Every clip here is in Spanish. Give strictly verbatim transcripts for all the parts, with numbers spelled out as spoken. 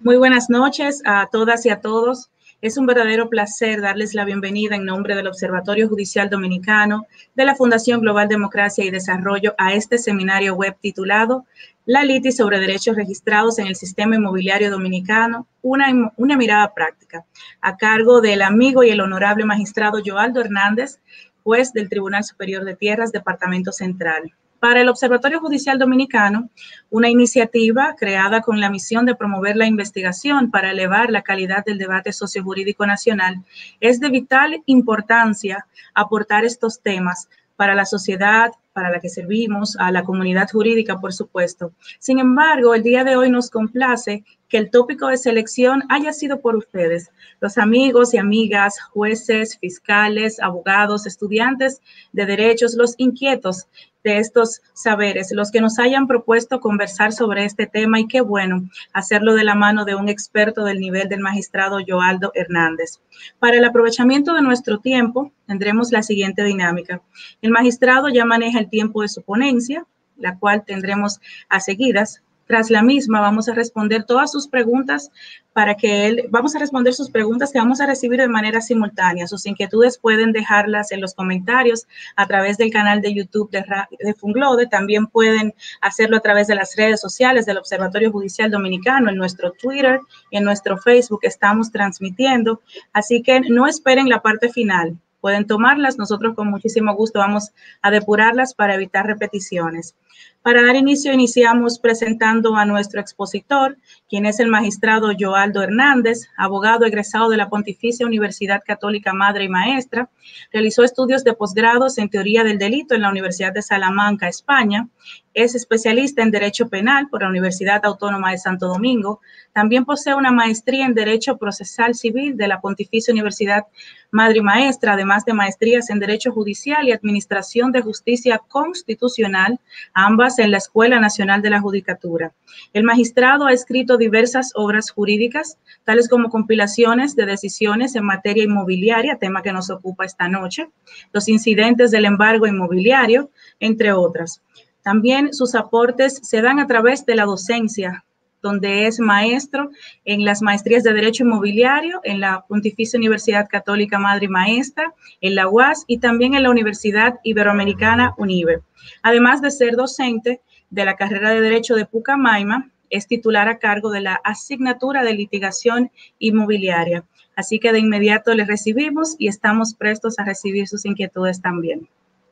Muy buenas noches a todas y a todos. Es un verdadero placer darles la bienvenida en nombre del Observatorio Judicial Dominicano de la Fundación Global Democracia y Desarrollo a este seminario web titulado La litis sobre derechos registrados en el sistema inmobiliario dominicano, una, una mirada práctica, a cargo del amigo y el honorable magistrado Joaldo Hernández, juez del Tribunal Superior de Tierras, Departamento Central. Para el Observatorio Judicial Dominicano, una iniciativa creada con la misión de promover la investigación para elevar la calidad del debate sociojurídico nacional, es de vital importancia aportar estos temas para la sociedad, para la que servimos, a la comunidad jurídica, por supuesto. Sin embargo, el día de hoy nos complace que el tópico de selección haya sido por ustedes, los amigos y amigas, jueces, fiscales, abogados, estudiantes de derechos, los inquietos de estos saberes, los que nos hayan propuesto conversar sobre este tema, y qué bueno hacerlo de la mano de un experto del nivel del magistrado Joaldo Hernández. Para el aprovechamiento de nuestro tiempo, tendremos la siguiente dinámica. El magistrado ya maneja el tiempo de su ponencia, la cual tendremos a seguidas. Tras la misma, vamos a responder todas sus preguntas para que él, vamos a responder sus preguntas que vamos a recibir de manera simultánea. Sus inquietudes pueden dejarlas en los comentarios a través del canal de YouTube de, de Funglode. También pueden hacerlo a través de las redes sociales del Observatorio Judicial Dominicano, en nuestro Twitter y en nuestro Facebook estamos transmitiendo. Así que no esperen la parte final. Pueden tomarlas, nosotros con muchísimo gusto vamos a depurarlas para evitar repeticiones. Para dar inicio, iniciamos presentando a nuestro expositor, quien es el magistrado Joaldo Hernández, abogado egresado de la Pontificia Universidad Católica Madre y Maestra. Realizó estudios de posgrados en Teoría del Delito en la Universidad de Salamanca, España. Es especialista en Derecho Penal por la Universidad Autónoma de Santo Domingo. También posee una maestría en Derecho Procesal Civil de la Pontificia Universidad Madre y Maestra, además de maestrías en Derecho Judicial y Administración de Justicia Constitucional, ambas en la Escuela Nacional de la Judicatura. El magistrado ha escrito diversas obras jurídicas, tales como compilaciones de decisiones en materia inmobiliaria, tema que nos ocupa esta noche, los incidentes del embargo inmobiliario, entre otras. También sus aportes se dan a través de la docencia, donde es maestro en las maestrías de Derecho Inmobiliario, en la Pontificia Universidad Católica Madre y Maestra, en la U A S y también en la Universidad Iberoamericana UNIBE. Además de ser docente de la carrera de Derecho de Pucamaima, es titular a cargo de la asignatura de Litigación Inmobiliaria. Así que de inmediato le recibimos y estamos prestos a recibir sus inquietudes también.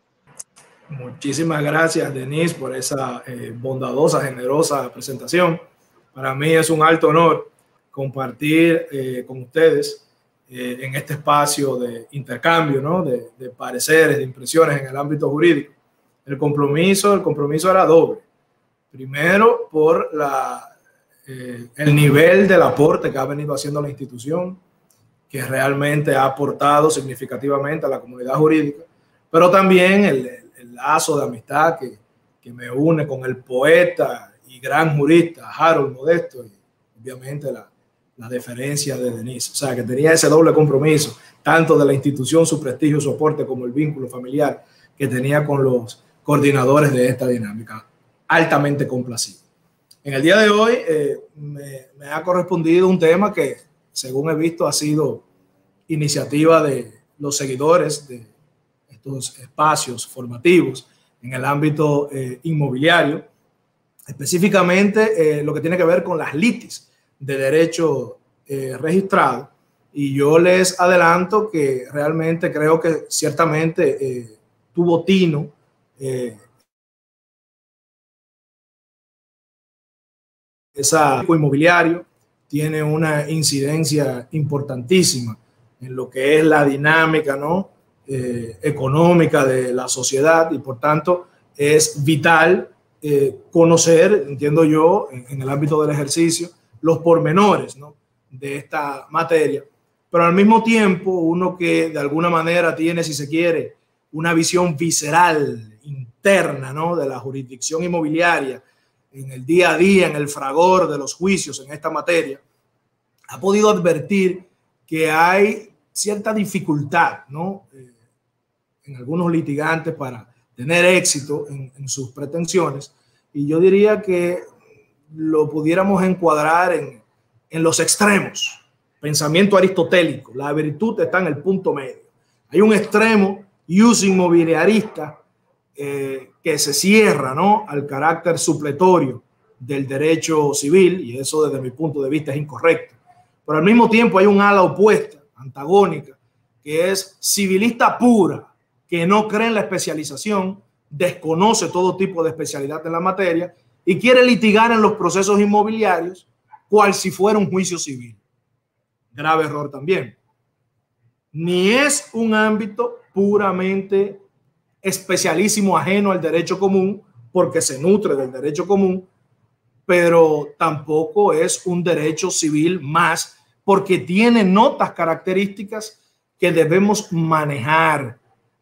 Muchísimas gracias, Denise, por esa eh, bondadosa, generosa presentación. Para mí es un alto honor compartir eh, con ustedes eh, en este espacio de intercambio, ¿no? de, de pareceres, de impresiones en el ámbito jurídico. El compromiso, el compromiso era doble. Primero, por la, eh, el nivel del aporte que ha venido haciendo la institución, que realmente ha aportado significativamente a la comunidad jurídica, pero también el, el lazo de amistad que, que me une con el poeta y gran jurista Harold Modesto, y obviamente la, la deferencia de Denise. O sea, que tenía ese doble compromiso, tanto de la institución, su prestigio, su aporte, como el vínculo familiar que tenía con los coordinadores de esta dinámica. Altamente complacido. En el día de hoy eh, me, me ha correspondido un tema que, según he visto, ha sido iniciativa de los seguidores de estos espacios formativos en el ámbito eh, inmobiliario, específicamente eh, lo que tiene que ver con las litis de derecho eh, registrado. Y yo les adelanto que realmente creo que ciertamente eh, tuvo tino eh, ese inmobiliario tiene una incidencia importantísima en lo que es la dinámica, ¿no? eh, económica de la sociedad, y por tanto es vital eh, conocer, entiendo yo, en, en el ámbito del ejercicio, los pormenores, ¿no? de esta materia, pero al mismo tiempo uno que de alguna manera tiene, si se quiere, una visión visceral, interna, ¿no? de la jurisdicción inmobiliaria, en el día a día, en el fragor de los juicios en esta materia, ha podido advertir que hay cierta dificultad, ¿no? Eh, en algunos litigantes para tener éxito en, en sus pretensiones, y yo diría que lo pudiéramos encuadrar en, en los extremos. Pensamiento aristotélico, la virtud está en el punto medio. Hay un extremo ius inmobiliarista eh, que se cierra, ¿no?, al carácter supletorio del derecho civil, y eso desde mi punto de vista es incorrecto. Pero al mismo tiempo hay un ala opuesta, antagónica, que es civilista pura, que no cree en la especialización, desconoce todo tipo de especialidad en la materia y quiere litigar en los procesos inmobiliarios cual si fuera un juicio civil. Grave error también. Ni es un ámbito puramente especialísimo ajeno al derecho común, porque se nutre del derecho común, pero tampoco es un derecho civil más, porque tiene notas características que debemos manejar,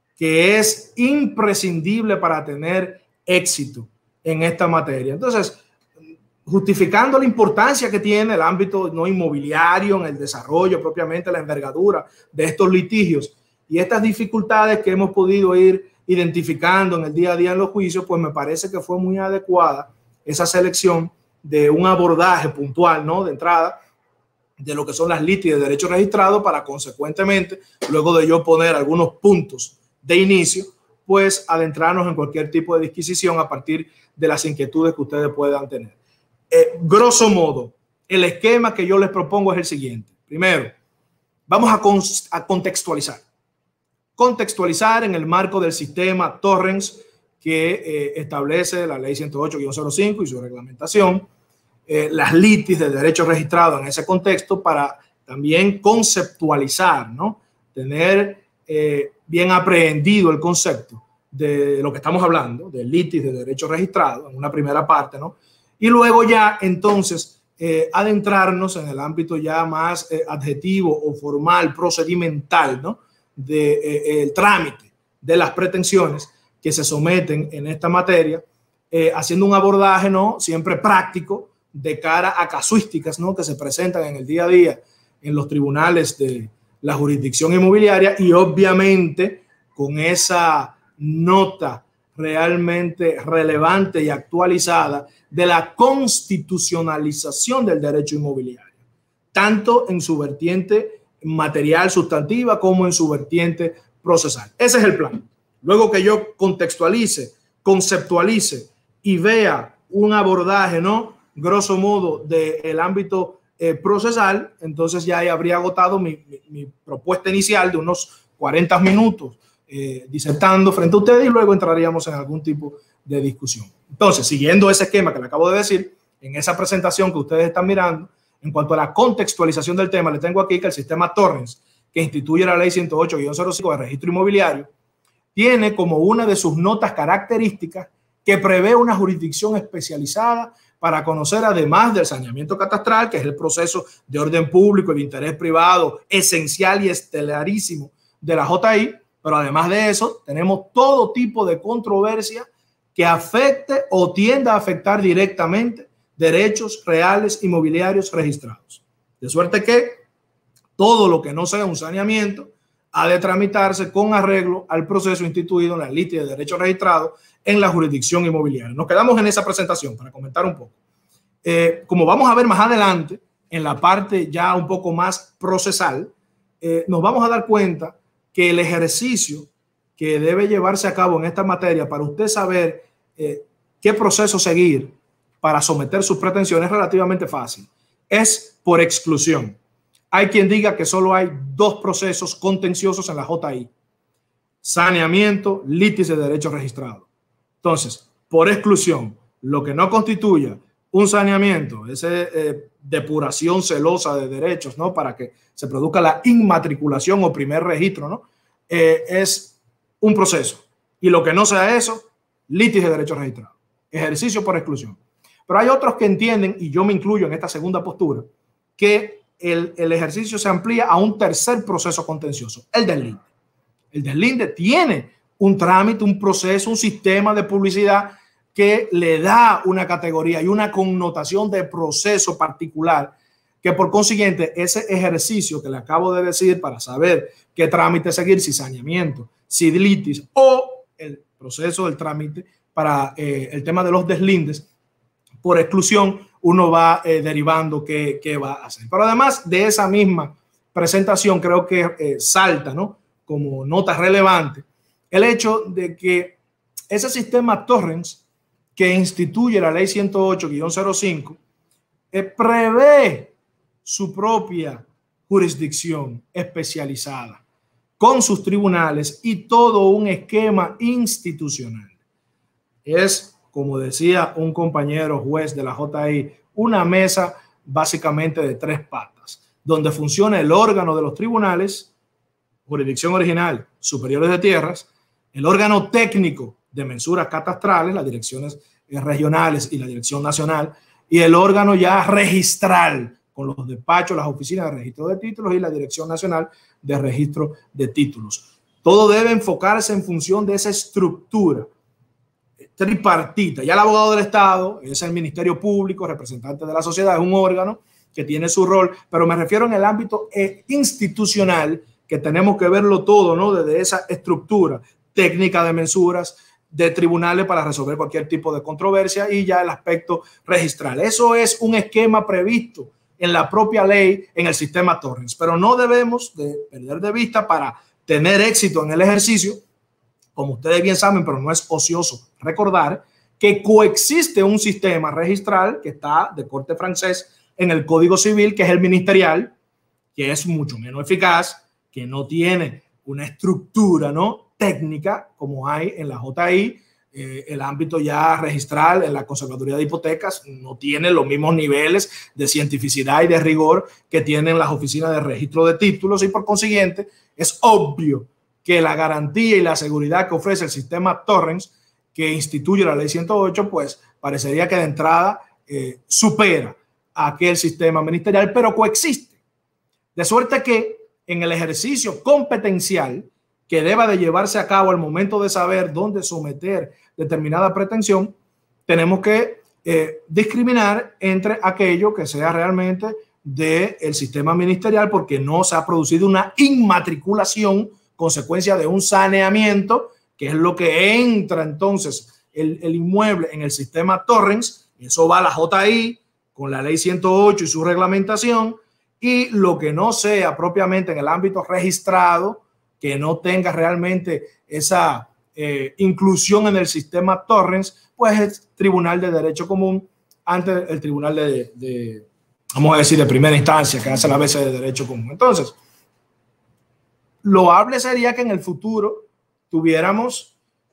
que es imprescindible para tener éxito en esta materia. Entonces, justificando la importancia que tiene el ámbito no inmobiliario en el desarrollo, propiamente la envergadura de estos litigios y estas dificultades que hemos podido ir identificando en el día a día en los juicios, pues me parece que fue muy adecuada esa selección de un abordaje puntual, ¿no?, de entrada, de lo que son las litis de derecho registrado, para consecuentemente, luego de yo poner algunos puntos de inicio, pues adentrarnos en cualquier tipo de disquisición a partir de las inquietudes que ustedes puedan tener. Eh, grosso modo, el esquema que yo les propongo es el siguiente. Primero, vamos a, con, a contextualizar. Contextualizar en el marco del sistema Torrens que eh, establece la ley ciento ocho guion cero cinco y su reglamentación, eh, las litis de derecho registrado en ese contexto, para también conceptualizar, ¿no?, tener eh, bien aprehendido el concepto de lo que estamos hablando, de litis de derecho registrado, en una primera parte, ¿no? Y luego ya entonces eh, adentrarnos en el ámbito ya más eh, adjetivo o formal, procedimental, ¿no?, de, eh, el trámite de las pretensiones que se someten en esta materia, eh, haciendo un abordaje, ¿no?, siempre práctico de cara a casuísticas, ¿no?, que se presentan en el día a día en los tribunales de la jurisdicción inmobiliaria, y obviamente con esa nota realmente relevante y actualizada de la constitucionalización del derecho inmobiliario, tanto en su vertiente material sustantiva como en su vertiente procesal. Ese es el plan. Luego que yo contextualice, conceptualice y vea un abordaje, ¿no?, grosso modo del ámbito eh, procesal, entonces ya habría agotado mi, mi, mi propuesta inicial de unos cuarenta minutos eh, disertando frente a ustedes, y luego entraríamos en algún tipo de discusión. Entonces, siguiendo ese esquema que le acabo de decir, en esa presentación que ustedes están mirando, en cuanto a la contextualización del tema, le tengo aquí que el sistema Torrens, que instituye la ley ciento ocho guion cero cinco de registro inmobiliario, tiene como una de sus notas características que prevé una jurisdicción especializada para conocer, además del saneamiento catastral, que es el proceso de orden público, el interés privado esencial y estelarísimo de la J I, pero además de eso tenemos todo tipo de controversia que afecte o tienda a afectar directamente derechos reales inmobiliarios registrados. De suerte que todo lo que no sea un saneamiento ha de tramitarse con arreglo al proceso instituido en la litis de derecho registrado en la jurisdicción inmobiliaria. Nos quedamos en esa presentación para comentar un poco. Eh, como vamos a ver más adelante, en la parte ya un poco más procesal, eh, nos vamos a dar cuenta que el ejercicio que debe llevarse a cabo en esta materia para usted saber eh, qué proceso seguir para someter sus pretensiones es relativamente fácil. Es por exclusión. Hay quien diga que solo hay dos procesos contenciosos en la J I: saneamiento, litis de derecho registrado. Entonces, por exclusión, lo que no constituya un saneamiento, esa eh, depuración celosa de derechos, ¿no?, para que se produzca la inmatriculación o primer registro, ¿no?, eh, es un proceso. Y lo que no sea eso, litis de derecho registrado. Ejercicio por exclusión. Pero hay otros que entienden, y yo me incluyo en esta segunda postura, que el, el ejercicio se amplía a un tercer proceso contencioso, el deslinde. El deslinde tiene un trámite, un proceso, un sistema de publicidad que le da una categoría y una connotación de proceso particular, que por consiguiente ese ejercicio que le acabo de decir para saber qué trámite seguir, si saneamiento, si litis o el proceso del trámite para eh, el tema de los deslindes, por exclusión, uno va eh, derivando qué, qué va a hacer. Pero además de esa misma presentación, creo que eh, salta, ¿no?, como nota relevante el hecho de que ese sistema Torrens que instituye la ley ciento ocho guión cero cinco eh, prevé su propia jurisdicción especializada con sus tribunales y todo un esquema institucional. Es, como decía un compañero juez de la J I, una mesa básicamente de tres patas, donde funciona el órgano de los tribunales, jurisdicción original, superiores de tierras, el órgano técnico de mensuras catastrales, las direcciones regionales y la dirección nacional, y el órgano ya registral, con los despachos, las oficinas de registro de títulos y la Dirección Nacional de Registro de Títulos. Todo debe enfocarse en función de esa estructura tripartita. Ya el abogado del Estado es el Ministerio Público, representante de la sociedad, es un órgano que tiene su rol, pero me refiero en el ámbito institucional, que tenemos que verlo todo, ¿no?, desde esa estructura técnica de mensuras, de tribunales para resolver cualquier tipo de controversia, y ya el aspecto registral. Eso es un esquema previsto en la propia ley, en el sistema Torrens, pero no debemos de perder de vista, para tener éxito en el ejercicio, como ustedes bien saben, pero no es ocioso recordar, que coexiste un sistema registral que está de corte francés en el Código Civil, que es el ministerial, que es mucho menos eficaz, que no tiene una estructura, ¿no?, técnica como hay en la J I. Eh, el ámbito ya registral en la Conservaduría de Hipotecas no tiene los mismos niveles de cientificidad y de rigor que tienen las oficinas de registro de títulos, y por consiguiente es obvio que la garantía y la seguridad que ofrece el sistema Torrens que instituye la ley ciento ocho, pues parecería que de entrada eh, supera a aquel sistema ministerial, pero coexiste. De suerte que en el ejercicio competencial que deba de llevarse a cabo al momento de saber dónde someter determinada pretensión, tenemos que eh, discriminar entre aquello que sea realmente del sistema ministerial, porque no se ha producido una inmatriculación consecuencia de un saneamiento, que es lo que entra entonces el, el inmueble en el sistema Torrens. Eso va a la J I con la ley ciento ocho y su reglamentación, y lo que no sea propiamente en el ámbito registrado, que no tenga realmente esa eh, inclusión en el sistema Torrens, pues es Tribunal de Derecho Común ante el Tribunal de, de, vamos a decir, de primera instancia, que hace la veces de Derecho Común. Entonces, loable sería que en el futuro tuviéramos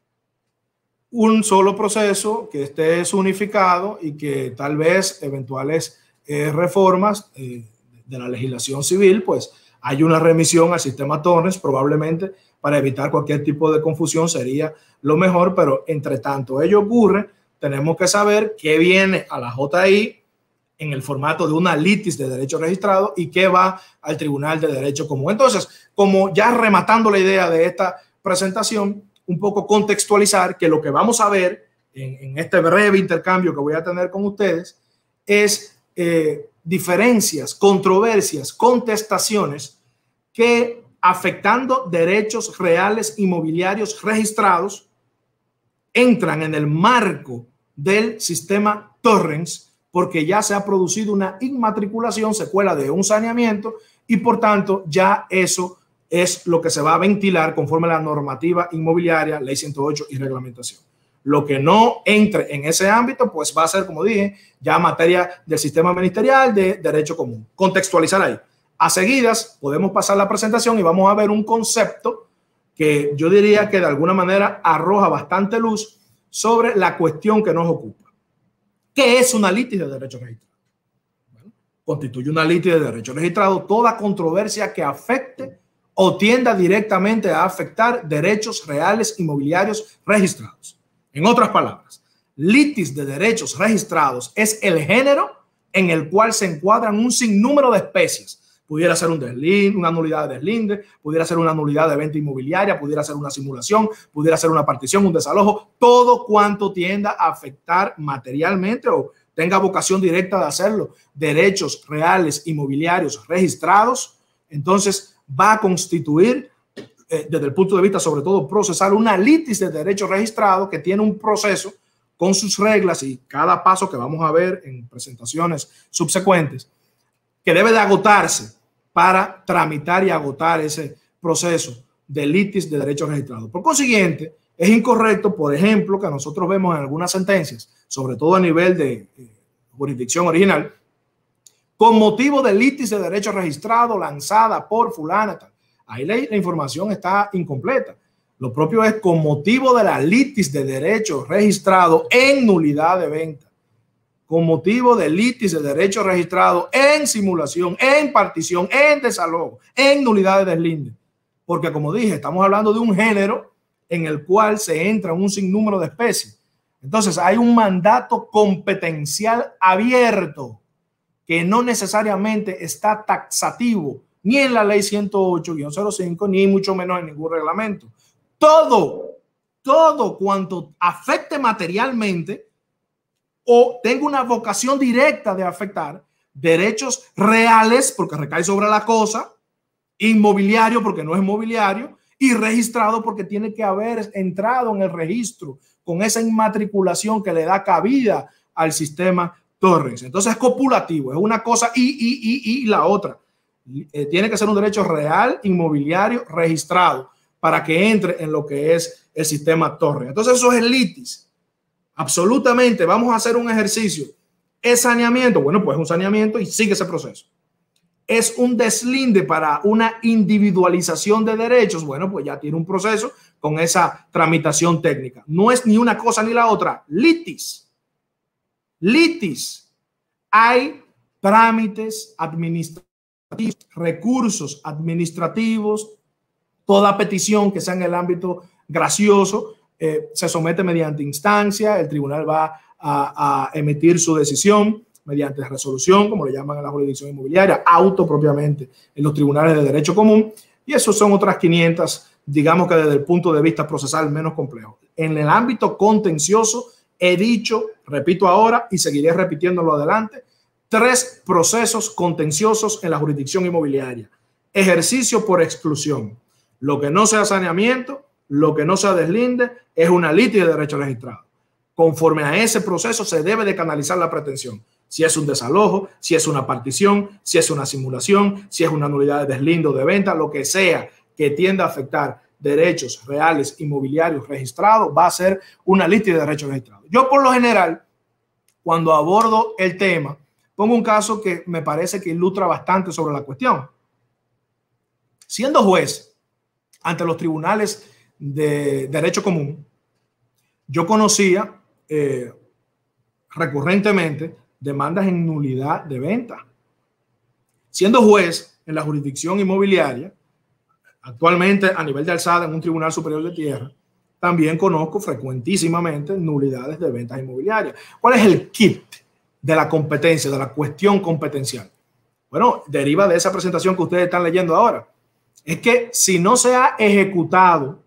un solo proceso que esté unificado y que tal vez eventuales eh, reformas eh, de la legislación civil, pues hay una remisión al sistema Torrens, probablemente para evitar cualquier tipo de confusión sería lo mejor, pero entre tanto ello ocurre, tenemos que saber qué viene a la J I en el formato de una litis de derecho registrado y qué va al Tribunal de Derecho Común. Entonces, como ya rematando la idea de esta presentación, un poco contextualizar que lo que vamos a ver en, en este breve intercambio que voy a tener con ustedes es eh, diferencias, controversias, contestaciones que, afectando derechos reales inmobiliarios registrados, entran en el marco del sistema Torrens, porque ya se ha producido una inmatriculación, secuela de un saneamiento, y por tanto ya eso es lo que se va a ventilar conforme a la normativa inmobiliaria, ley ciento ocho y reglamentación. Lo que no entre en ese ámbito, pues va a ser, como dije, ya materia del sistema ministerial de derecho común. Contextualizar ahí. A seguidas podemos pasar la presentación y vamos a ver un concepto que yo diría que de alguna manera arroja bastante luz sobre la cuestión que nos ocupa. ¿Qué es una litis de derecho registrado? Bueno, constituye una litis de derecho registrado toda controversia que afecte o tienda directamente a afectar derechos reales inmobiliarios registrados. En otras palabras, litis de derechos registrados es el género en el cual se encuadran un sinnúmero de especies. Pudiera ser un deslinde, una nulidad de deslinde, pudiera ser una nulidad de venta inmobiliaria, pudiera ser una simulación, pudiera ser una partición, un desalojo, todo cuanto tienda a afectar materialmente o tenga vocación directa de hacerlo, derechos reales inmobiliarios registrados, entonces va a constituir, eh, desde el punto de vista sobre todo procesal, una litis de derecho registrado que tiene un proceso con sus reglas y cada paso que vamos a ver en presentaciones subsecuentes, que debe de agotarse para tramitar y agotar ese proceso de litis de derecho registrado. Por consiguiente, es incorrecto, por ejemplo, que nosotros vemos en algunas sentencias, sobre todo a nivel de eh, jurisdicción original, con motivo de litis de derecho registrado lanzada por fulana. Tal. Ahí la, la información está incompleta. Lo propio es con motivo de la litis de derecho registrado en nulidad de venta, con motivo de litis de derecho registrado en simulación, en partición, en desalojo, en nulidad de deslinde. Porque como dije, estamos hablando de un género en el cual se entra un sinnúmero de especies. Entonces hay un mandato competencial abierto que no necesariamente está taxativo ni en la ley ciento ocho guión cero cinco, ni mucho menos en ningún reglamento. Todo, todo cuanto afecte materialmente o tenga una vocación directa de afectar derechos reales, porque recae sobre la cosa, inmobiliario, porque no es mobiliario, y registrado, porque tiene que haber entrado en el registro con esa inmatriculación que le da cabida al sistema Torres. Entonces es copulativo, es una cosa y, y, y, y la otra. Eh, tiene que ser un derecho real, inmobiliario, registrado, para que entre en lo que es el sistema Torres. Entonces eso es el litis. Absolutamente, vamos a hacer un ejercicio. ¿Es saneamiento? Bueno, pues es un saneamiento y sigue ese proceso. ¿Es un deslinde para una individualización de derechos? Bueno, pues ya tiene un proceso con esa tramitación técnica. No es ni una cosa ni la otra. Litis. Litis. Hay trámites administrativos, recursos administrativos. Toda petición que sea en el ámbito gracioso eh, se somete mediante instancia. El tribunal va a, a emitir su decisión mediante resolución, como le llaman en la jurisdicción inmobiliaria, auto propiamente en los tribunales de derecho común, y esos son otras quinientas, digamos que desde el punto de vista procesal menos complejo. En el ámbito contencioso he dicho, repito ahora y seguiré repitiéndolo adelante, tres procesos contenciosos en la jurisdicción inmobiliaria. Ejercicio por exclusión. Lo que no sea saneamiento, lo que no sea deslinde, es una litis de derecho registrado. Conforme a ese proceso se debe de canalizar la pretensión. Si es un desalojo, si es una partición, si es una simulación, si es una nulidad de deslinde o de venta, lo que sea que tienda a afectar derechos reales inmobiliarios registrados, va a ser una litis de derechos registrados. Yo, por lo general, cuando abordo el tema, pongo un caso que me parece que ilustra bastante sobre la cuestión. Siendo juez ante los tribunales de derecho común, yo conocía eh, recurrentemente demandas en nulidad de venta. Siendo juez en la jurisdicción inmobiliaria, actualmente a nivel de alzada en un tribunal superior de tierra, también conozco frecuentísimamente nulidades de ventas inmobiliarias. ¿Cuál es el kit de la competencia, de la cuestión competencial? Bueno, deriva de esa presentación que ustedes están leyendo ahora. Es que si no se ha ejecutado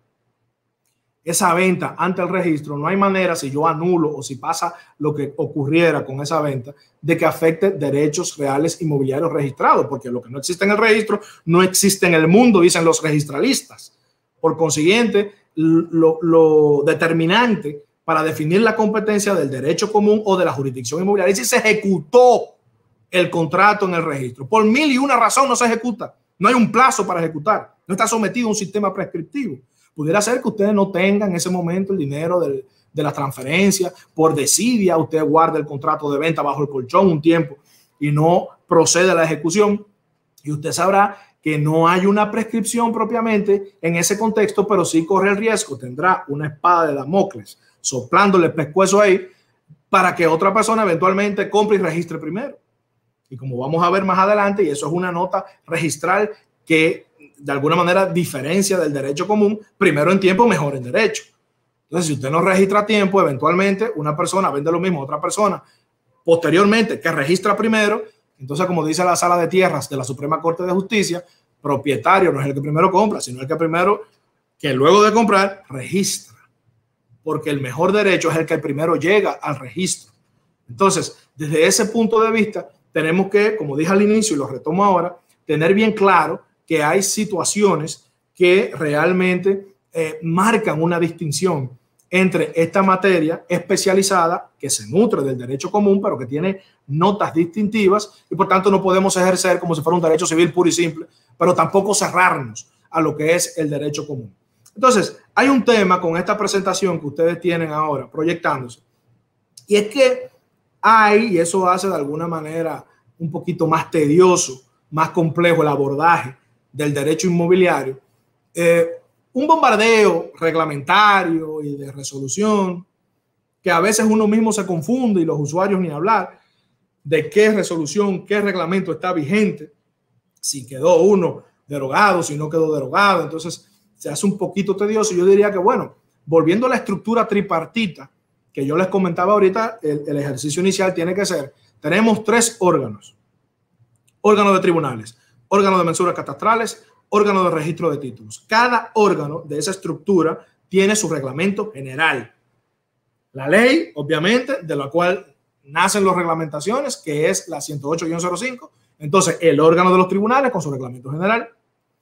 esa venta ante el registro, no hay manera, si yo anulo o si pasa lo que ocurriera con esa venta, de que afecte derechos reales inmobiliarios registrados, porque lo que no existe en el registro no existe en el mundo, dicen los registralistas. Por consiguiente, lo, lo determinante para definir la competencia del derecho común o de la jurisdicción inmobiliaria es si se ejecutó el contrato en el registro. Por mil y una razón no se ejecuta. No hay un plazo para ejecutar. No está sometido a un sistema prescriptivo. Pudiera ser que ustedes no tengan en ese momento el dinero del, de la transferencia. Por desidia, usted guarda el contrato de venta bajo el colchón un tiempo y no procede a la ejecución. Y usted sabrá que no hay una prescripción propiamente en ese contexto, pero sí corre el riesgo. Tendrá una espada de Damocles soplándole el pescuezo ahí para que otra persona eventualmente compre y registre primero. Y como vamos a ver más adelante, y eso es una nota registral que de alguna manera diferencia del derecho común, primero en tiempo, mejor en derecho. Entonces, si usted no registra a tiempo, eventualmente una persona vende lo mismo a otra persona posteriormente que registra primero. Entonces, como dice la Sala de Tierras de la Suprema Corte de Justicia, propietario no es el que primero compra, sino el que primero, que luego de comprar, registra. Porque el mejor derecho es el que primero llega al registro. Entonces, desde ese punto de vista, tenemos que, como dije al inicio y lo retomo ahora, tener bien claro que hay situaciones que realmente eh, marcan una distinción entre esta materia especializada que se nutre del derecho común, pero que tiene notas distintivas y por tanto no podemos ejercer como si fuera un derecho civil puro y simple, pero tampoco cerrarnos a lo que es el derecho común. Entonces, hay un tema con esta presentación que ustedes tienen ahora proyectándose, y es que hay, y eso hace de alguna manera un poquito más tedioso, más complejo el abordaje del derecho inmobiliario, eh, un bombardeo reglamentario y de resolución que a veces uno mismo se confunde y los usuarios ni hablar de qué resolución, qué reglamento está vigente, si quedó uno derogado, si no quedó derogado. Entonces se hace un poquito tedioso. Yo diría que, bueno, volviendo a la estructura tripartita que yo les comentaba ahorita, el, el ejercicio inicial tiene que ser, tenemos tres órganos, órgano de tribunales, órgano de mensuras catastrales, órgano de registro de títulos. Cada órgano de esa estructura tiene su reglamento general. La ley, obviamente, de la cual nacen las reglamentaciones, que es la ciento ocho guión cero cinco. Entonces, el órgano de los tribunales con su reglamento general.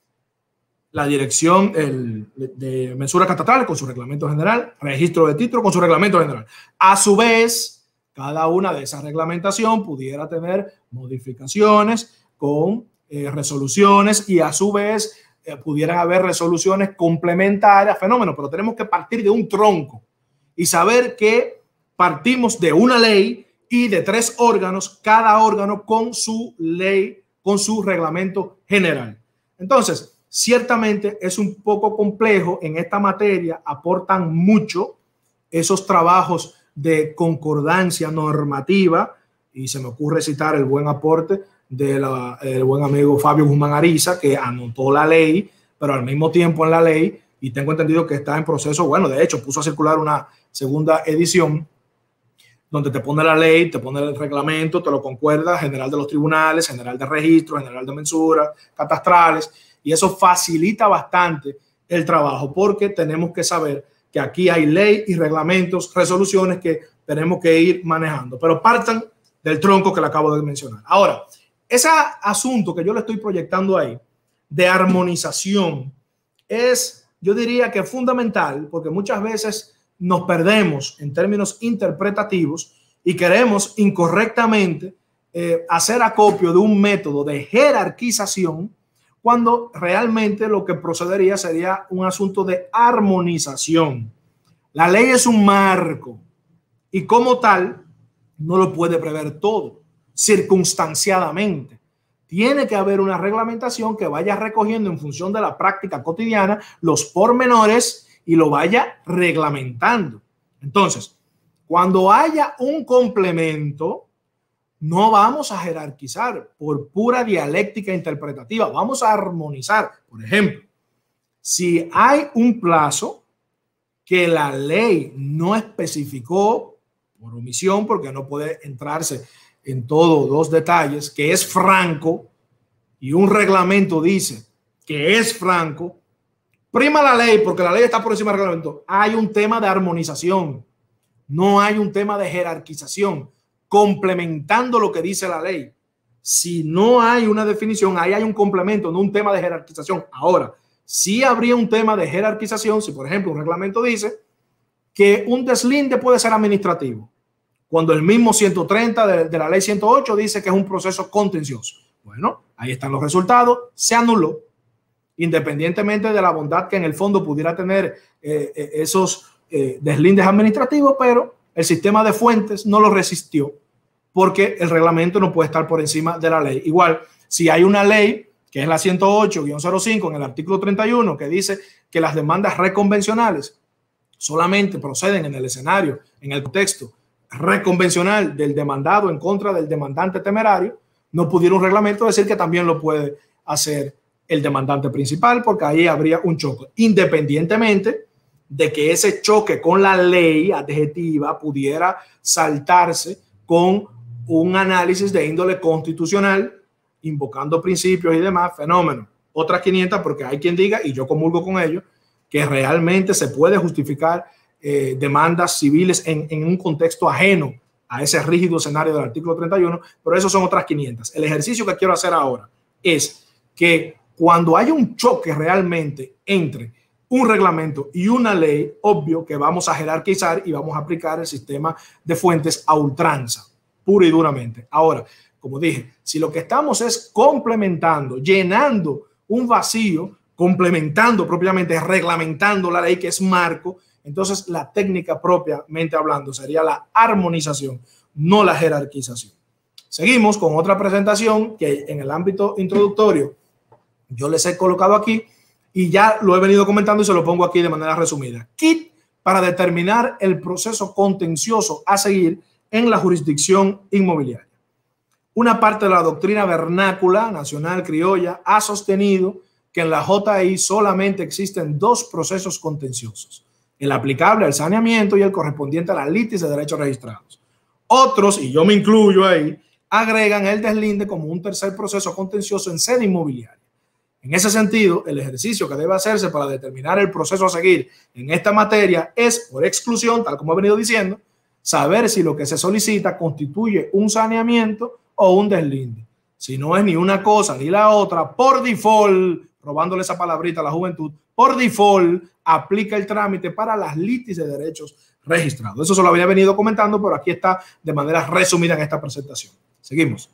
La dirección el, de mensuras catastrales con su reglamento general. Registro de títulos con su reglamento general. A su vez, cada una de esas reglamentaciones pudiera tener modificaciones con Eh, resoluciones y a su vez eh, pudieran haber resoluciones complementarias, fenómenos, pero tenemos que partir de un tronco y saber que partimos de una ley y de tres órganos, cada órgano con su ley, con su reglamento general. Entonces, ciertamente es un poco complejo en esta materia, aportan mucho esos trabajos de concordancia normativa y se me ocurre citar el buen aporte del de buen amigo Fabio Guzmán Ariza, que anotó la ley, pero al mismo tiempo en la ley, y tengo entendido que está en proceso, bueno, de hecho, puso a circular una segunda edición donde te pone la ley, te pone el reglamento, te lo concuerda, general de los tribunales, general de registro, general de mensuras, catastrales, y eso facilita bastante el trabajo, porque tenemos que saber que aquí hay ley y reglamentos, resoluciones que tenemos que ir manejando, pero partan del tronco que le acabo de mencionar. Ahora, ese asunto que yo le estoy proyectando ahí de armonización es, yo diría que fundamental, porque muchas veces nos perdemos en términos interpretativos y queremos incorrectamente eh, hacer acopio de un método de jerarquización cuando realmente lo que procedería sería un asunto de armonización. La ley es un marco y como tal no lo puede prever todo. Circunstanciadamente. Tiene que haber una reglamentación que vaya recogiendo en función de la práctica cotidiana los pormenores y lo vaya reglamentando. Entonces, cuando haya un complemento, no vamos a jerarquizar por pura dialéctica interpretativa, vamos a armonizar. Por ejemplo, si hay un plazo que la ley no especificó por omisión, porque no puede entrarse en todos los detalles, que es franco, y un reglamento dice que es franco, prima la ley, porque la ley está por encima del reglamento. Hay un tema de armonización, no hay un tema de jerarquización, complementando lo que dice la ley. Si no hay una definición, ahí hay un complemento, no un tema de jerarquización. Ahora, sí habría un tema de jerarquización si, por ejemplo, un reglamento dice que un deslinde puede ser administrativo, cuando el mismo ciento treinta de, de la ley ciento ocho dice que es un proceso contencioso. Bueno, ahí están los resultados, se anuló, independientemente de la bondad que en el fondo pudiera tener eh, eh, esos eh, deslindes administrativos, pero el sistema de fuentes no lo resistió porque el reglamento no puede estar por encima de la ley. Igual, si hay una ley que es la ciento ocho guión cero cinco en el artículo treinta y uno que dice que las demandas reconvencionales solamente proceden en el escenario, en el contexto reconvencional del demandado en contra del demandante temerario, no pudiera un reglamento decir que también lo puede hacer el demandante principal, porque ahí habría un choque, independientemente de que ese choque con la ley adjetiva pudiera saltarse con un análisis de índole constitucional, invocando principios y demás fenómenos. Otras quinientas, porque hay quien diga, y yo comulgo con ello, que realmente se puede justificar Eh, demandas civiles en, en un contexto ajeno a ese rígido escenario del artículo treinta y uno, pero eso son otras quinientas. El ejercicio que quiero hacer ahora es que cuando hay un choque realmente entre un reglamento y una ley, obvio que vamos a jerarquizar y vamos a aplicar el sistema de fuentes a ultranza, pura y duramente. Ahora, como dije, si lo que estamos es complementando, llenando un vacío, complementando propiamente, reglamentando la ley que es marco, entonces la técnica propiamente hablando sería la armonización, no la jerarquización. Seguimos con otra presentación que en el ámbito introductorio yo les he colocado aquí y ya lo he venido comentando y se lo pongo aquí de manera resumida. Kit para determinar el proceso contencioso a seguir en la jurisdicción inmobiliaria. Una parte de la doctrina vernácula nacional criolla ha sostenido que en la J I solamente existen dos procesos contenciosos, el aplicable al saneamiento y el correspondiente a la litis de derechos registrados. Otros, y yo me incluyo ahí, agregan el deslinde como un tercer proceso contencioso en sede inmobiliaria. En ese sentido, el ejercicio que debe hacerse para determinar el proceso a seguir en esta materia es, por exclusión, tal como he venido diciendo, saber si lo que se solicita constituye un saneamiento o un deslinde. Si no es ni una cosa ni la otra, por default, robándole esa palabrita a la juventud, por default aplica el trámite para las litis de derechos registrados. Eso se lo había venido comentando, pero aquí está de manera resumida en esta presentación. Seguimos.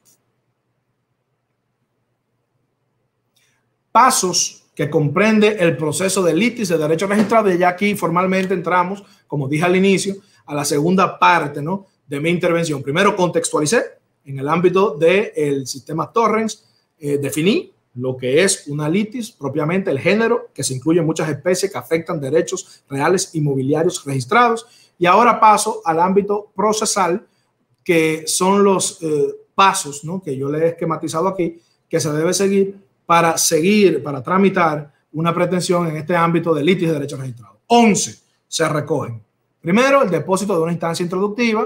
Pasos que comprende el proceso de litis de derechos registrados. Y ya aquí formalmente entramos, como dije al inicio, a la segunda parte, ¿no?, de mi intervención. Primero contextualicé en el ámbito del sistema Torrens, eh, definí lo que es una litis, propiamente el género, que se incluyen muchas especies que afectan derechos reales inmobiliarios registrados. Y ahora paso al ámbito procesal, que son los eh, pasos, ¿no?, que yo le he esquematizado aquí, que se debe seguir para seguir, para tramitar una pretensión en este ámbito de litis de derechos registrados. once se recogen. Primero, el depósito de una instancia introductiva,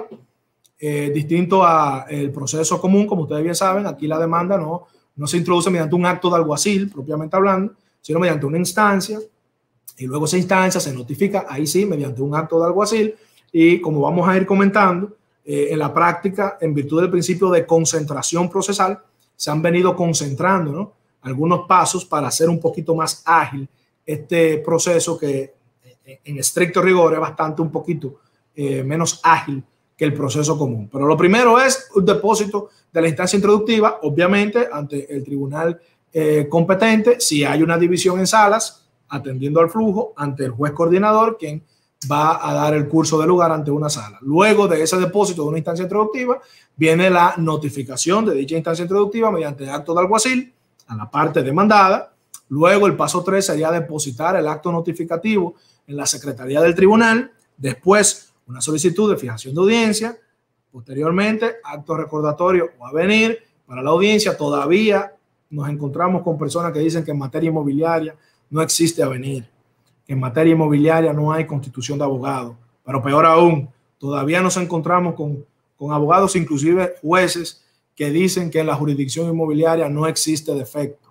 eh, distinto al proceso común, como ustedes bien saben. Aquí la demanda no, no se introduce mediante un acto de alguacil, propiamente hablando, sino mediante una instancia, y luego esa instancia se notifica, ahí sí, mediante un acto de alguacil, y como vamos a ir comentando, eh, en la práctica, en virtud del principio de concentración procesal, se han venido concentrando, ¿no?, algunos pasos para hacer un poquito más ágil este proceso que en estricto rigor es bastante un poquito eh, menos ágil que el proceso común. Pero lo primero es un depósito de la instancia introductiva, obviamente ante el tribunal eh, competente, si hay una división en salas, atendiendo al flujo, ante el juez coordinador, quien va a dar el curso de lugar ante una sala. Luego de ese depósito de una instancia introductiva, viene la notificación de dicha instancia introductiva mediante acto de alguacil a la parte demandada. Luego el paso tres sería depositar el acto notificativo en la secretaría del tribunal. Después una solicitud de fijación de audiencia. Posteriormente acto recordatorio o avenir para la audiencia. Todavía nos encontramos con personas que dicen que en materia inmobiliaria no existe avenir, que en materia inmobiliaria no hay constitución de abogado. Pero peor aún, todavía nos encontramos con, con abogados, inclusive jueces, que dicen que en la jurisdicción inmobiliaria no existe defecto.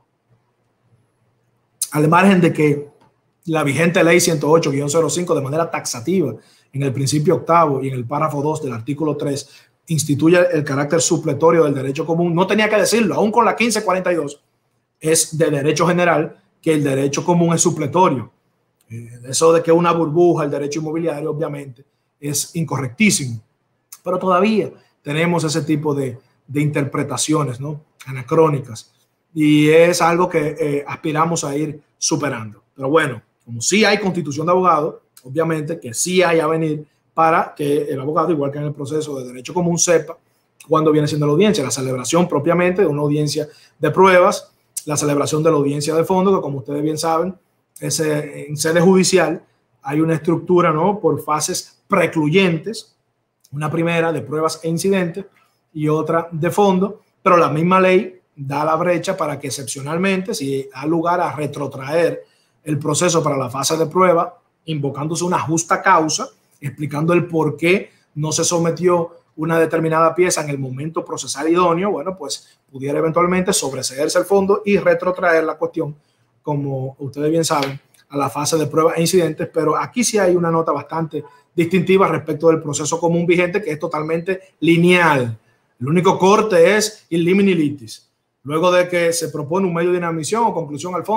Al margen de que la vigente ley ciento ocho guión cero cinco de manera taxativa en el principio octavo y en el párrafo dos del artículo tres instituye el carácter supletorio del derecho común, no tenía que decirlo, aún con la quince cuarenta y dos es de derecho general que el derecho común es supletorio. Eh, eso de que una burbuja, el derecho inmobiliario, obviamente, es incorrectísimo. Pero todavía tenemos ese tipo de de interpretaciones, ¿no?, anacrónicas, y es algo que eh, aspiramos a ir superando. Pero bueno, como sí hay constitución de abogado, obviamente que sí hay avenir para que el abogado, igual que en el proceso de derecho común, sepa cuándo viene siendo la audiencia, la celebración propiamente de una audiencia de pruebas, la celebración de la audiencia de fondo, que como ustedes bien saben, es, eh, en sede judicial hay una estructura, ¿no?, por fases precluyentes, una primera de pruebas e incidentes, y otra de fondo, pero la misma ley da la brecha para que excepcionalmente, si da lugar a retrotraer el proceso para la fase de prueba, invocándose una justa causa, explicando el por qué no se sometió una determinada pieza en el momento procesal idóneo, bueno, pues pudiera eventualmente sobreseerse el fondo y retrotraer la cuestión, como ustedes bien saben, a la fase de pruebas e incidentes. Pero aquí sí hay una nota bastante distintiva respecto del proceso común vigente, que es totalmente lineal. El único corte es in limine litis. Luego de que se propone un medio de inadmisión o conclusión al fondo,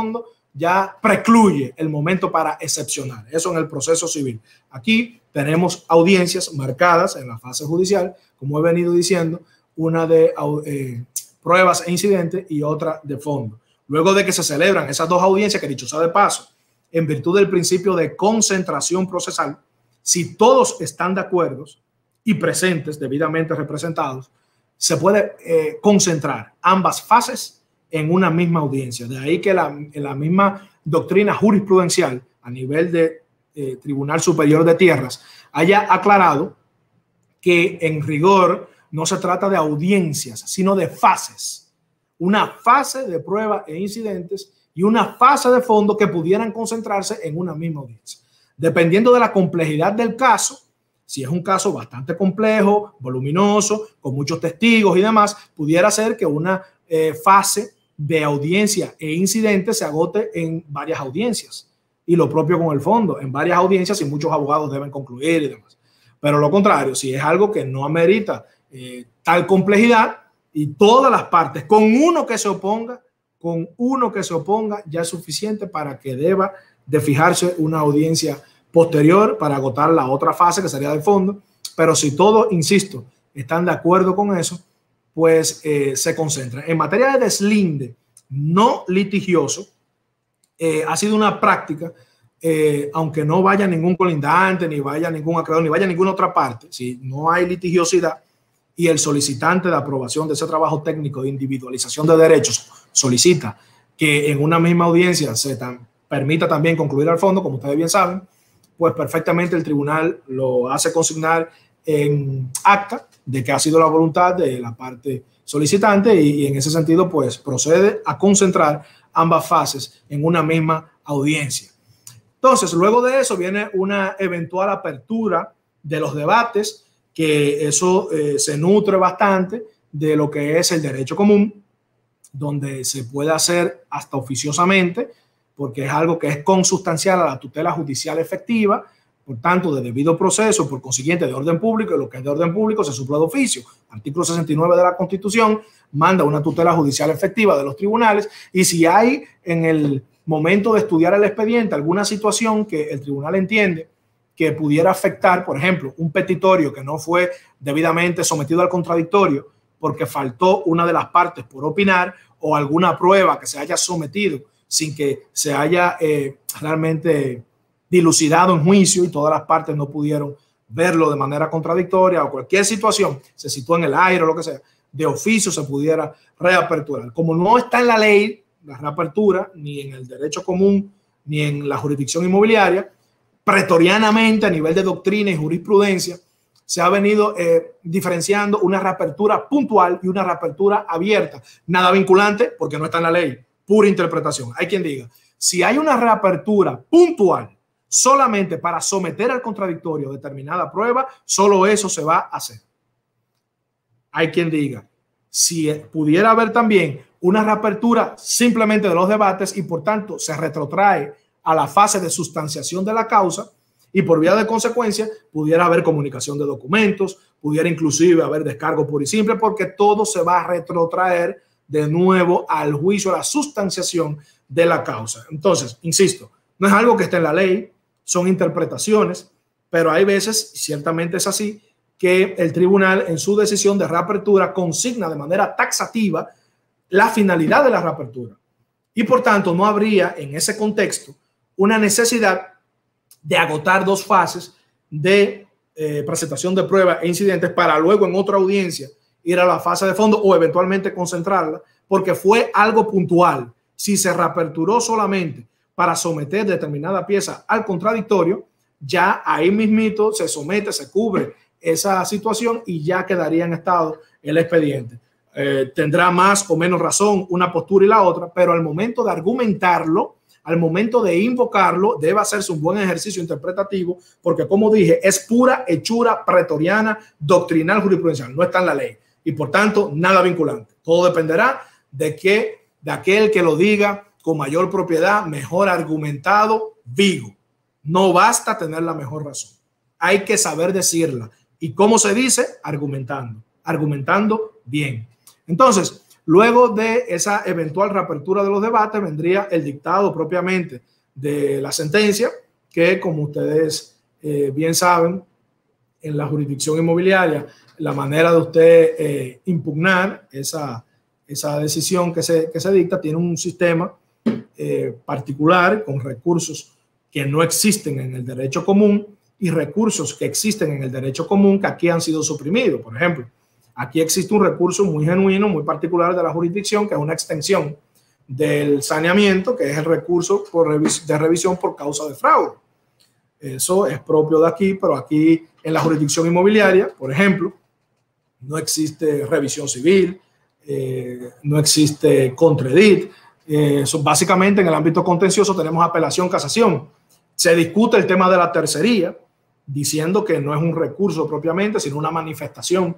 ya precluye el momento para excepcionar. Eso en el proceso civil. Aquí tenemos audiencias marcadas en la fase judicial, como he venido diciendo, una de eh, pruebas e incidentes y otra de fondo. Luego de que se celebran esas dos audiencias, que dicho sea de paso, en virtud del principio de concentración procesal, si todos están de acuerdo y presentes, debidamente representados, se puede eh, concentrar ambas fases en una misma audiencia. De ahí que la, la misma doctrina jurisprudencial a nivel de eh, Tribunal Superior de Tierras haya aclarado que en rigor no se trata de audiencias, sino de fases. Una fase de prueba e incidentes y una fase de fondo que pudieran concentrarse en una misma audiencia. Dependiendo de la complejidad del caso, si es un caso bastante complejo, voluminoso, con muchos testigos y demás, pudiera ser que una eh, fase de audiencia e incidente se agote en varias audiencias. Y lo propio con el fondo, en varias audiencias y muchos abogados deben concluir y demás. Pero lo contrario, si es algo que no amerita eh, tal complejidad y todas las partes, con uno que se oponga, con uno que se oponga, ya es suficiente para que deba de fijarse una audiencia posterior para agotar la otra fase que sería de fondo. Pero si todos, insisto, están de acuerdo con eso, pues eh, se concentran. En materia de deslinde no litigioso, eh, ha sido una práctica, eh, aunque no vaya ningún colindante, ni vaya ningún acreedor, ni vaya ninguna otra parte, si no hay litigiosidad y el solicitante de aprobación de ese trabajo técnico de individualización de derechos solicita que en una misma audiencia se tan, permita también concluir al fondo, como ustedes bien saben, pues perfectamente el tribunal lo hace consignar en acta de que ha sido la voluntad de la parte solicitante y, y en ese sentido pues procede a concentrar ambas fases en una misma audiencia. Entonces, luego de eso viene una eventual apertura de los debates, que eso eh, se nutre bastante de lo que es el derecho común, donde se puede hacer hasta oficiosamente, porque es algo que es consustancial a la tutela judicial efectiva, por tanto, de debido proceso, por consiguiente, de orden público, y lo que es de orden público se suple de oficio. Artículo sesenta y nueve de la Constitución manda una tutela judicial efectiva de los tribunales, y si hay en el momento de estudiar el expediente alguna situación que el tribunal entiende que pudiera afectar, por ejemplo, un petitorio que no fue debidamente sometido al contradictorio porque faltó una de las partes por opinar, o alguna prueba que se haya sometido sin que se haya eh, realmente dilucidado en juicio y todas las partes no pudieron verlo de manera contradictoria, o cualquier situación se sitúa en el aire o lo que sea, de oficio se pudiera reaperturar. Como no está en la ley la reapertura, ni en el derecho común, ni en la jurisdicción inmobiliaria, pretorianamente a nivel de doctrina y jurisprudencia se ha venido eh, diferenciando una reapertura puntual y una reapertura abierta. Nada vinculante porque no está en la ley, pura interpretación. Hay quien diga, si hay una reapertura puntual solamente para someter al contradictorio determinada prueba, solo eso se va a hacer. Hay quien diga, si pudiera haber también una reapertura simplemente de los debates y por tanto se retrotrae a la fase de sustanciación de la causa y por vía de consecuencia pudiera haber comunicación de documentos, pudiera inclusive haber descargo puro y simple, porque todo se va a retrotraer de nuevo al juicio, a la sustanciación de la causa. Entonces, insisto, no es algo que esté en la ley, son interpretaciones, pero hay veces, ciertamente es así, que el tribunal en su decisión de reapertura consigna de manera taxativa la finalidad de la reapertura. Y por tanto no habría en ese contexto una necesidad de agotar dos fases de eh, presentación de pruebas e incidentes para luego en otra audiencia ir a la fase de fondo o eventualmente concentrarla, porque fue algo puntual. Si se reaperturó solamente para someter determinada pieza al contradictorio, ya ahí mismito se somete, se cubre esa situación y ya quedaría en estado el expediente. Eh, tendrá más o menos razón una postura y la otra, pero al momento de argumentarlo, al momento de invocarlo, debe hacerse un buen ejercicio interpretativo, porque como dije, es pura hechura pretoriana, doctrinal, jurisprudencial, no está en la ley y por tanto nada vinculante. Todo dependerá de que de aquel que lo diga con mayor propiedad, mejor argumentado, vivo. No basta tener la mejor razón, hay que saber decirla. ¿Y cómo se dice? Argumentando, argumentando bien. Entonces, Luego de esa eventual reapertura de los debates vendría el dictado propiamente de la sentencia, que como ustedes eh, bien saben, en la jurisdicción inmobiliaria, la manera de usted eh, impugnar esa, esa decisión que se, que se dicta tiene un sistema eh, particular con recursos que no existen en el derecho común y recursos que existen en el derecho común que aquí han sido suprimidos. Por ejemplo, aquí existe un recurso muy genuino, muy particular de la jurisdicción, que es una extensión del saneamiento, que es el recurso por revis- de revisión por causa de fraude. Eso es propio de aquí, pero aquí en la jurisdicción inmobiliaria, por ejemplo, no existe revisión civil, eh, no existe contraedit. Eh, so, básicamente en el ámbito contencioso tenemos apelación, casación. Se discute el tema de la tercería, diciendo que no es un recurso propiamente, sino una manifestación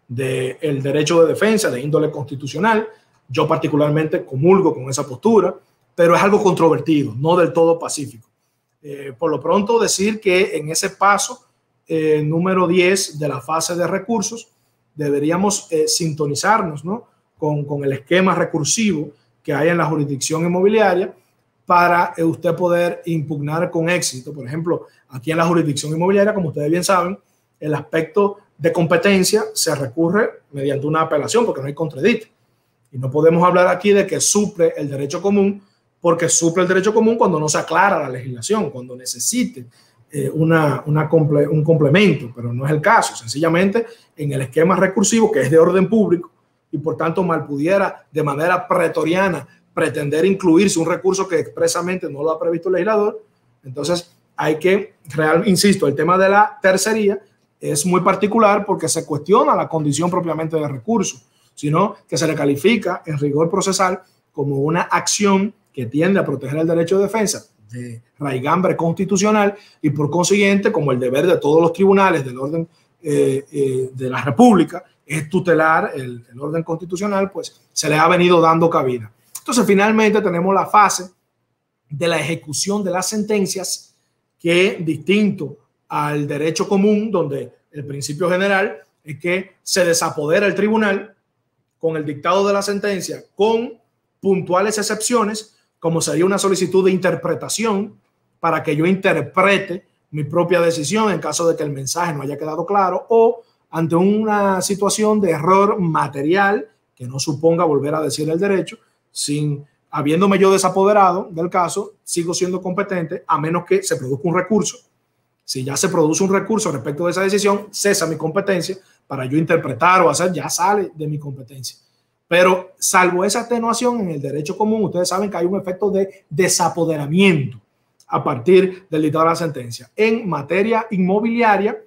del derecho de defensa de índole constitucional. Yo particularmente comulgo con esa postura, pero es algo controvertido, no del todo pacífico. Eh, por lo pronto decir que en ese paso eh, número diez de la fase de recursos deberíamos eh, sintonizarnos, ¿no? con, con el esquema recursivo que hay en la jurisdicción inmobiliaria para eh, usted poder impugnar con éxito. Por ejemplo, aquí en la jurisdicción inmobiliaria, como ustedes bien saben, el aspecto de competencia se recurre mediante una apelación porque no hay contraedit. Y no podemos hablar aquí de que suple el derecho común, porque suple el derecho común cuando no se aclara la legislación, cuando necesite eh, una, una comple un complemento, pero no es el caso. Sencillamente, en el esquema recursivo, que es de orden público, y por tanto mal pudiera de manera pretoriana pretender incluirse un recurso que expresamente no lo ha previsto el legislador, entonces hay que, real, insisto, el tema de la tercería es muy particular porque se cuestiona la condición propiamente de recurso, sino que se le califica en rigor procesal como una acción que tiende a proteger el derecho de defensa de raigambre constitucional y por consiguiente, como el deber de todos los tribunales del orden eh, eh, de la República es tutelar el, el orden constitucional, pues se le ha venido dando cabida. Entonces, finalmente tenemos la fase de la ejecución de las sentencias, que distinto al derecho común, donde el principio general es que se desapodera el tribunal con el dictado de la sentencia, con puntuales excepciones, como sería una solicitud de interpretación para que yo interprete mi propia decisión en caso de que el mensaje no haya quedado claro, o ante una situación de error material que no suponga volver a decir el derecho, sin habiéndome yo desapoderado del caso, sigo siendo competente a menos que se produzca un recurso. Si ya se produce un recurso respecto de esa decisión, cesa mi competencia para yo interpretar o hacer, ya sale de mi competencia. Pero salvo esa atenuación en el derecho común, ustedes saben que hay un efecto de desapoderamiento a partir del dictado de la sentencia. En materia inmobiliaria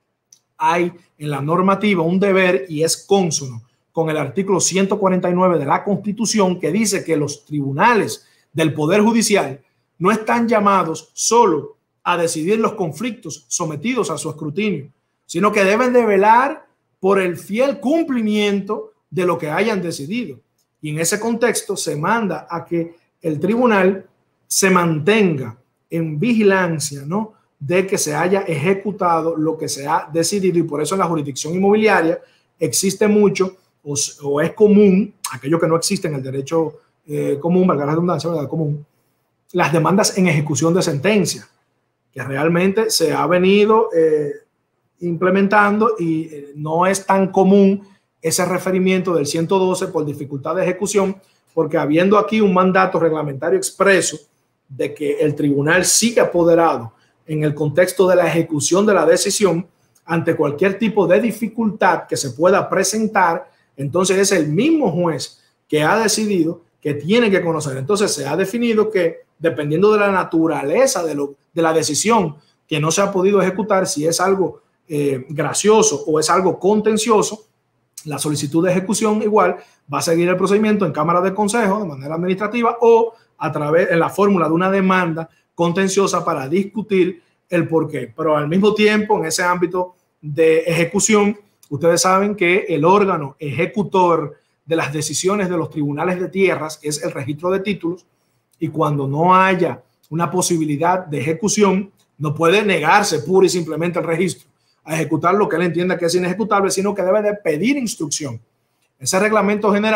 hay en la normativa un deber y es cónsono con el artículo ciento cuarenta y nueve de la Constitución, que dice que los tribunales del Poder Judicial no están llamados solo a decidir los conflictos sometidos a su escrutinio, sino que deben de velar por el fiel cumplimiento de lo que hayan decidido. Y en ese contexto se manda a que el tribunal se mantenga en vigilancia, ¿no?, de que se haya ejecutado lo que se ha decidido, y por eso en la jurisdicción inmobiliaria existe mucho o, o es común, aquello que no existe en el derecho eh, común, valga la redundancia, ¿verdad?, común, las demandas en ejecución de sentencia, que realmente se ha venido eh, implementando y eh, no es tan común ese referimiento del ciento doce por dificultad de ejecución, porque habiendo aquí un mandato reglamentario expreso de que el tribunal sigue apoderado en el contexto de la ejecución de la decisión ante cualquier tipo de dificultad que se pueda presentar, entonces es el mismo juez que ha decidido que tiene que conocer. Entonces se ha definido que dependiendo de la naturaleza de, lo, de la decisión que no se ha podido ejecutar, si es algo eh, gracioso o es algo contencioso, la solicitud de ejecución igual va a seguir el procedimiento en Cámara de Consejo de manera administrativa o a través de la fórmula de una demanda contenciosa para discutir el porqué. Pero al mismo tiempo, en ese ámbito de ejecución, ustedes saben que el órgano ejecutor de las decisiones de los tribunales de tierras es el registro de títulos, y cuando no haya una posibilidad de ejecución, no puede negarse pura y simplemente el registro a ejecutar lo que él entienda que es inejecutable, sino que debe de pedir instrucción. Ese reglamento general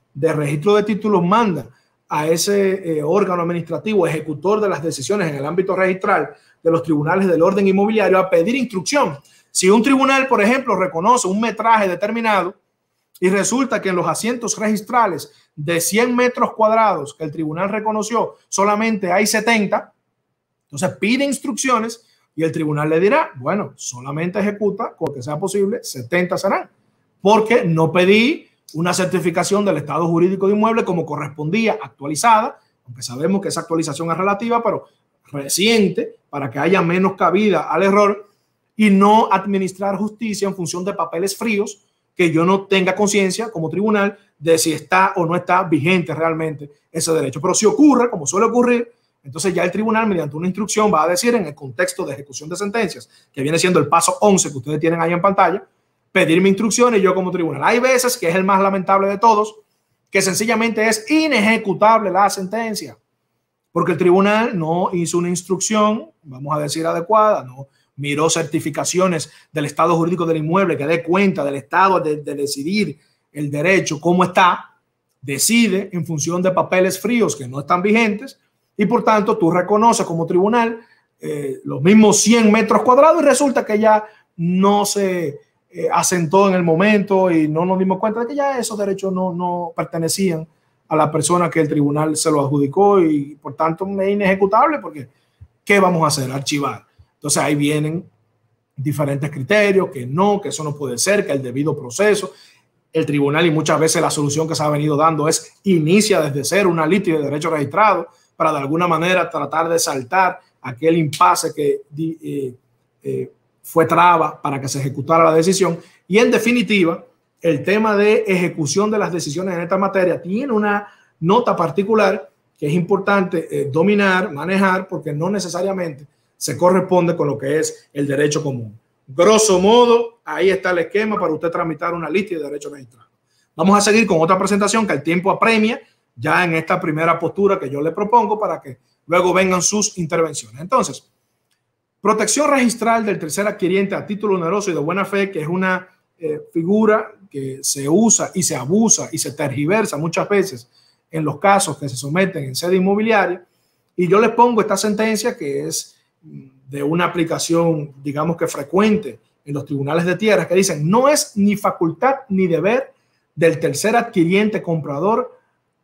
de registro de títulos manda a ese eh, órgano administrativo ejecutor de las decisiones en el ámbito registral de los tribunales del orden inmobiliario a pedir instrucción. Si un tribunal, por ejemplo, reconoce un metraje determinado y resulta que en los asientos registrales de cien metros cuadrados que el tribunal reconoció solamente hay setenta, entonces pide instrucciones y el tribunal le dirá, bueno, solamente ejecuta con que sea posible, setenta serán, porque no pedí una certificación del estado jurídico de inmueble como correspondía, actualizada, aunque sabemos que esa actualización es relativa, pero reciente, para que haya menos cabida al error y no administrar justicia en función de papeles fríos que yo no tenga conciencia como tribunal de si está o no está vigente realmente ese derecho. Pero si ocurre, como suele ocurrir, entonces ya el tribunal mediante una instrucción va a decir en el contexto de ejecución de sentencias, que viene siendo el paso once que ustedes tienen ahí en pantalla, pedirme instrucciones yo como tribunal. Hay veces, que es el más lamentable de todos, que sencillamente es inejecutable la sentencia, porque el tribunal no hizo una instrucción, vamos a decir adecuada, no miró certificaciones del estado jurídico del inmueble que dé cuenta del estado de, de decidir el derecho, cómo está, decide en función de papeles fríos que no están vigentes y por tanto tú reconoces como tribunal eh, los mismos cien metros cuadrados y resulta que ya no se eh, asentó en el momento y no nos dimos cuenta de que ya esos derechos no, no pertenecían a la persona que el tribunal se lo adjudicó y por tanto es inejecutable porque ¿qué vamos a hacer? Archivar. Entonces ahí vienen diferentes criterios, que no, que eso no puede ser, que el debido proceso. El tribunal y muchas veces la solución que se ha venido dando es inicia desde cero una litis de derecho registrado para de alguna manera tratar de saltar aquel impasse que eh, eh, fue traba para que se ejecutara la decisión. Y en definitiva, el tema de ejecución de las decisiones en esta materia tiene una nota particular que es importante eh, dominar, manejar, porque no necesariamente se corresponde con lo que es el derecho común. Grosso modo, ahí está el esquema para usted tramitar una lista de derechos registrados. Vamos a seguir con otra presentación que el tiempo apremia ya en esta primera postura que yo le propongo para que luego vengan sus intervenciones. Entonces, protección registral del tercer adquiriente a título oneroso y de buena fe, que es una eh, figura que se usa y se abusa y se tergiversa muchas veces en los casos que se someten en sede inmobiliaria. Y yo les pongo esta sentencia que es de una aplicación, digamos que frecuente en los tribunales de tierras, que dicen no es ni facultad ni deber del tercer adquiriente comprador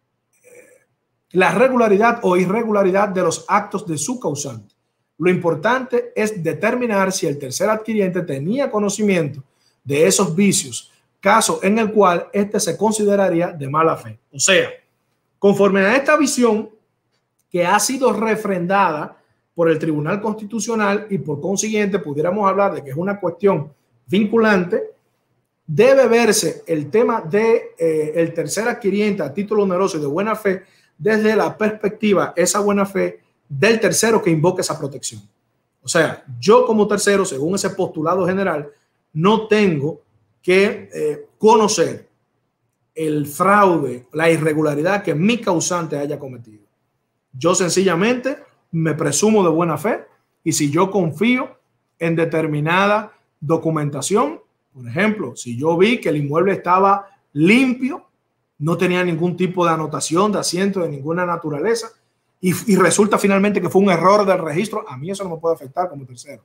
eh, la regularidad o irregularidad de los actos de su causante. Lo importante es determinar si el tercer adquiriente tenía conocimiento de esos vicios, caso en el cual éste se consideraría de mala fe. O sea, conforme a esta visión que ha sido refrendada por el Tribunal Constitucional y por consiguiente pudiéramos hablar de que es una cuestión vinculante, debe verse el tema de eh, el tercer adquiriente a título oneroso y de buena fe desde la perspectiva, esa buena fe del tercero que invoque esa protección. O sea, yo como tercero, según ese postulado general, no tengo que eh, conocer el fraude, la irregularidad que mi causante haya cometido. Yo sencillamente me presumo de buena fe y si yo confío en determinada documentación, por ejemplo, si yo vi que el inmueble estaba limpio, no tenía ningún tipo de anotación de asiento de ninguna naturaleza y, y resulta finalmente que fue un error del registro, a mí eso no me puede afectar como tercero.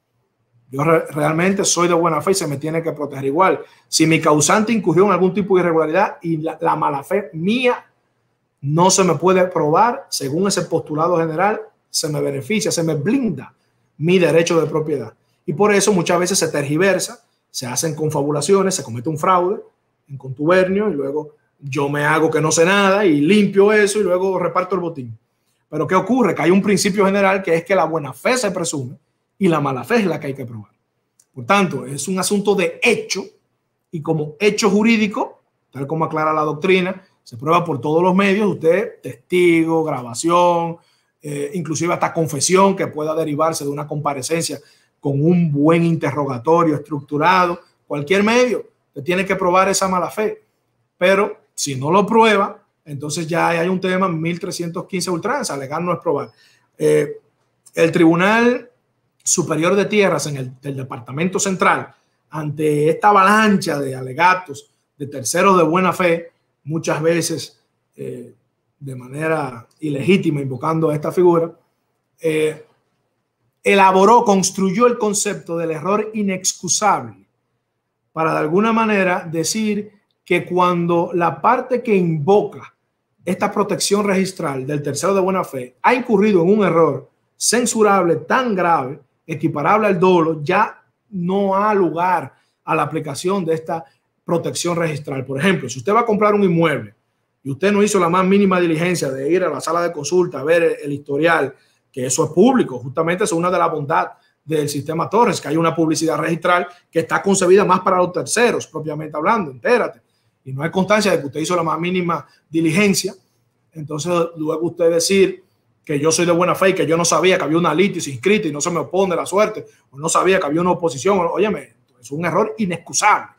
Yo re, realmente soy de buena fe y se me tiene que proteger igual. Si mi causante incurrió en algún tipo de irregularidad y la, la mala fe mía no se me puede probar, según ese postulado general, se me beneficia, se me blinda mi derecho de propiedad. Y por eso muchas veces se tergiversa, se hacen confabulaciones, se comete un fraude en contubernio y luego yo me hago que no sé nada y limpio eso y luego reparto el botín. Pero ¿qué ocurre? Que hay un principio general que es que la buena fe se presume y la mala fe es la que hay que probar. Por tanto, es un asunto de hecho y como hecho jurídico, tal como aclara la doctrina, se prueba por todos los medios, usted testigo, grabación, Eh, inclusive hasta confesión que pueda derivarse de una comparecencia con un buen interrogatorio estructurado, cualquier medio, te tiene que probar esa mala fe. Pero si no lo prueba, entonces ya hay un tema mil trescientos quince ultranza, alegar no es probar. Eh, el Tribunal Superior de Tierras en el del Departamento Central, ante esta avalancha de alegatos de terceros de buena fe, muchas veces eh, de manera ilegítima, invocando a esta figura, eh, elaboró, construyó el concepto del error inexcusable para de alguna manera decir que cuando la parte que invoca esta protección registral del tercero de buena fe ha incurrido en un error censurable tan grave, equiparable al dolo, ya no ha lugar a la aplicación de esta protección registral. Por ejemplo, si usted va a comprar un inmueble y usted no hizo la más mínima diligencia de ir a la sala de consulta a ver el, el historial, que eso es público, justamente es una de las bondades del sistema Torres, que hay una publicidad registral que está concebida más para los terceros, propiamente hablando, entérate. Y no hay constancia de que usted hizo la más mínima diligencia. Entonces, luego usted decir que yo soy de buena fe y que yo no sabía que había una litis inscrita y no se me opone la suerte, o no sabía que había una oposición, óyeme, es un error inexcusable.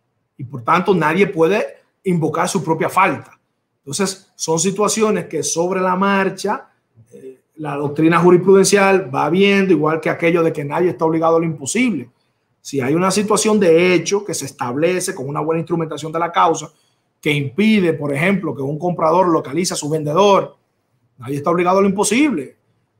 Y por tanto, nadie puede invocar su propia falta. Entonces, son situaciones que sobre la marcha, eh, la doctrina jurisprudencial va viendo, igual que aquello de que nadie está obligado a lo imposible. Si hay una situación de hecho que se establece con una buena instrumentación de la causa, que impide, por ejemplo, que un comprador localice a su vendedor, nadie está obligado a lo imposible.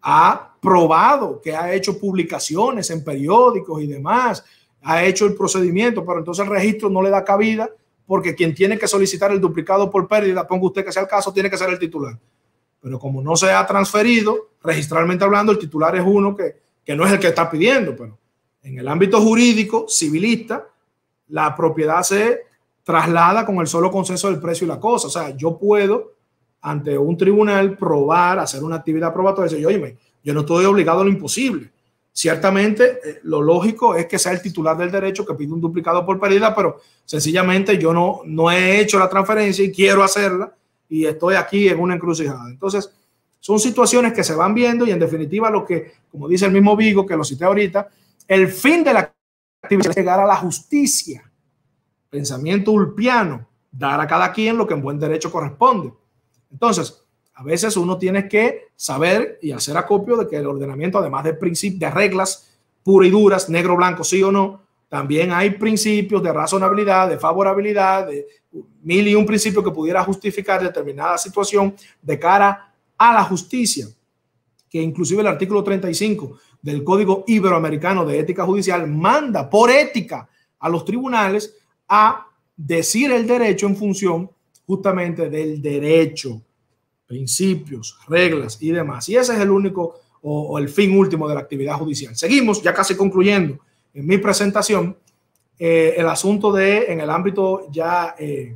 Ha probado que ha hecho publicaciones en periódicos y demás, ha hecho el procedimiento, pero entonces el registro no le da cabida porque quien tiene que solicitar el duplicado por pérdida, ponga usted que sea el caso, tiene que ser el titular. Pero como no se ha transferido, registralmente hablando, el titular es uno que, que no es el que está pidiendo. Pero en el ámbito jurídico, civilista, la propiedad se traslada con el solo consenso del precio y la cosa. O sea, yo puedo, ante un tribunal, probar, hacer una actividad probatoria y decir, oye, yo no estoy obligado a lo imposible. Ciertamente, eh, lo lógico es que sea el titular del derecho que pide un duplicado por pérdida, pero sencillamente yo no, no he hecho la transferencia y quiero hacerla y estoy aquí en una encrucijada. Entonces, son situaciones que se van viendo y en definitiva lo que, como dice el mismo Vigo, que lo cité ahorita, el fin de la actividad es llegar a la justicia. Pensamiento ulpiano, dar a cada quien lo que en buen derecho corresponde. Entonces, a veces uno tiene que saber y hacer acopio de que el ordenamiento, además de principios, de reglas puras y duras, negro, blanco, sí o no, también hay principios de razonabilidad, de favorabilidad, de mil y un principios que pudiera justificar determinada situación de cara a la justicia, que inclusive el artículo treinta y cinco del Código Iberoamericano de Ética Judicial manda por ética a los tribunales a decir el derecho en función justamente del derecho, principios, reglas y demás. Y ese es el único o, o el fin último de la actividad judicial. Seguimos ya casi concluyendo en mi presentación eh, el asunto de, en el ámbito ya eh,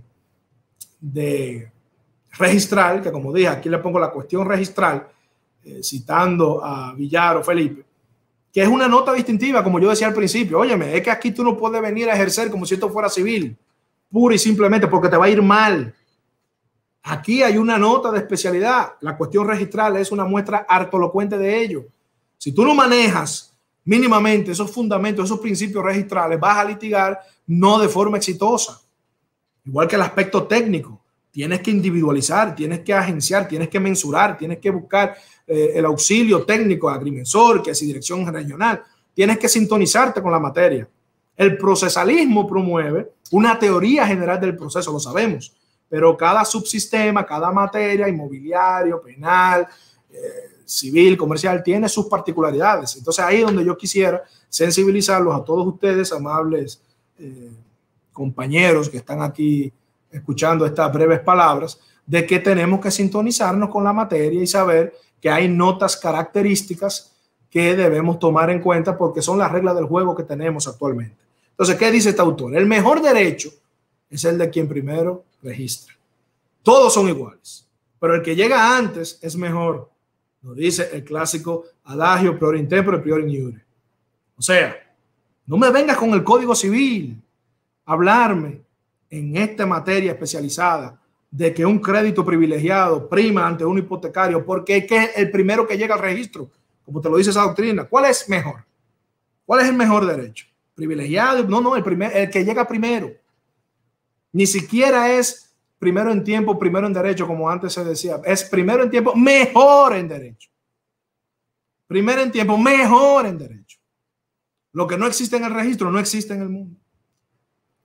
de registral, que como dije, aquí le pongo la cuestión registral, eh, citando a Villar o Felipe, que es una nota distintiva, como yo decía al principio. Óyeme, es que aquí tú no puedes venir a ejercer como si esto fuera civil, pura y simplemente porque te va a ir mal. Aquí hay una nota de especialidad. La cuestión registral es una muestra hartolocuente de ello. Si tú no manejas mínimamente esos fundamentos, esos principios registrales, vas a litigar no de forma exitosa. Igual que el aspecto técnico. Tienes que individualizar, tienes que agenciar, tienes que mensurar, tienes que buscar eh, el auxilio técnico, agrimensor, que es dirección regional. Tienes que sintonizarte con la materia. El procesalismo promueve una teoría general del proceso, lo sabemos. Pero cada subsistema, cada materia, inmobiliario, penal, eh, civil, comercial, tiene sus particularidades. Entonces ahí es donde yo quisiera sensibilizarlos a todos ustedes, amables eh, compañeros que están aquí escuchando estas breves palabras, de que tenemos que sintonizarnos con la materia y saber que hay notas características que debemos tomar en cuenta porque son las reglas del juego que tenemos actualmente. Entonces, ¿qué dice este autor? El mejor derecho es el de quien primero registra. Todos son iguales, pero el que llega antes es mejor. Nos dice el clásico adagio prior in tempore, prior in iure. O sea, no me vengas con el Código Civil a hablarme en esta materia especializada de que un crédito privilegiado prima ante un hipotecario porque es que el primero que llega al registro, como te lo dice esa doctrina. ¿Cuál es mejor? ¿Cuál es el mejor derecho? ¿Privilegiado? No, no, el, primer, el que llega primero. Ni siquiera es primero en tiempo, primero en derecho, como antes se decía. Es primero en tiempo, mejor en derecho. Primero en tiempo, mejor en derecho. Lo que no existe en el registro no existe en el mundo.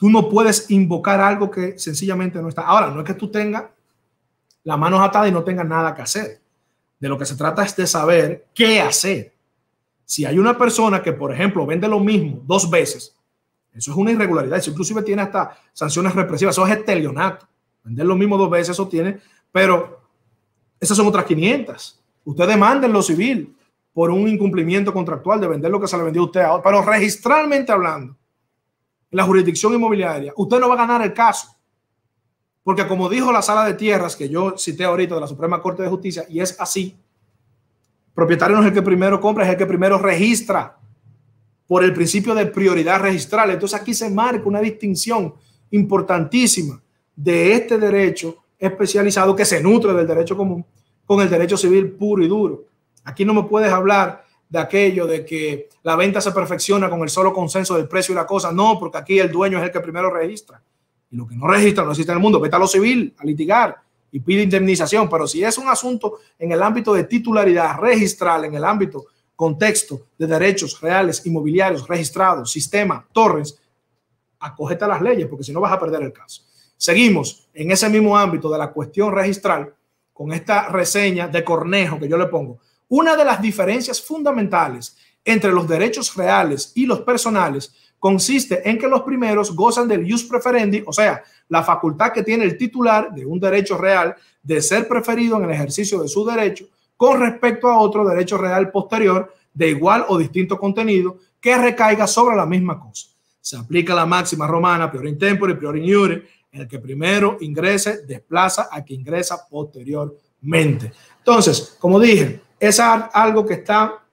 Tú no puedes invocar algo que sencillamente no está. Ahora, no es que tú tengas las manos atadas y no tengas nada que hacer. De lo que se trata es de saber qué hacer. Si hay una persona que, por ejemplo, vende lo mismo dos veces, eso es una irregularidad. Eso inclusive tiene hasta sanciones represivas. Eso es estelionato. Vender lo mismo dos veces, eso tiene. Pero esas son otras quinientas. Usted demanda en lo civil por un incumplimiento contractual de vender lo que se le vendió a usted ahora. Pero registralmente hablando, en la jurisdicción inmobiliaria, usted no va a ganar el caso. Porque como dijo la sala de tierras que yo cité ahorita de la Suprema Corte de Justicia, y es así, propietario no es el que primero compra, es el que primero registra por el principio de prioridad registral. Entonces aquí se marca una distinción importantísima de este derecho especializado que se nutre del derecho común con el derecho civil puro y duro. Aquí no me puedes hablar de aquello de que la venta se perfecciona con el solo consenso del precio y la cosa. No, porque aquí el dueño es el que primero registra. Y lo que no registra no existe en el mundo. Vete a lo civil, a litigar y pide indemnización. Pero si es un asunto en el ámbito de titularidad registral, en el ámbito, contexto de derechos reales, inmobiliarios, registrados, sistema, torres, acógete a las leyes, porque si no vas a perder el caso. Seguimos en ese mismo ámbito de la cuestión registral con esta reseña de Cornejo que yo le pongo. Una de las diferencias fundamentales entre los derechos reales y los personales consiste en que los primeros gozan del ius preferendi, o sea, la facultad que tiene el titular de un derecho real de ser preferido en el ejercicio de su derecho con respecto a otro derecho real posterior de igual o distinto contenido que recaiga sobre la misma cosa. Se aplica la máxima romana prior in tempore, prior in iure. El que primero ingrese desplaza a que ingresa posteriormente. Entonces, como dije, es algo que está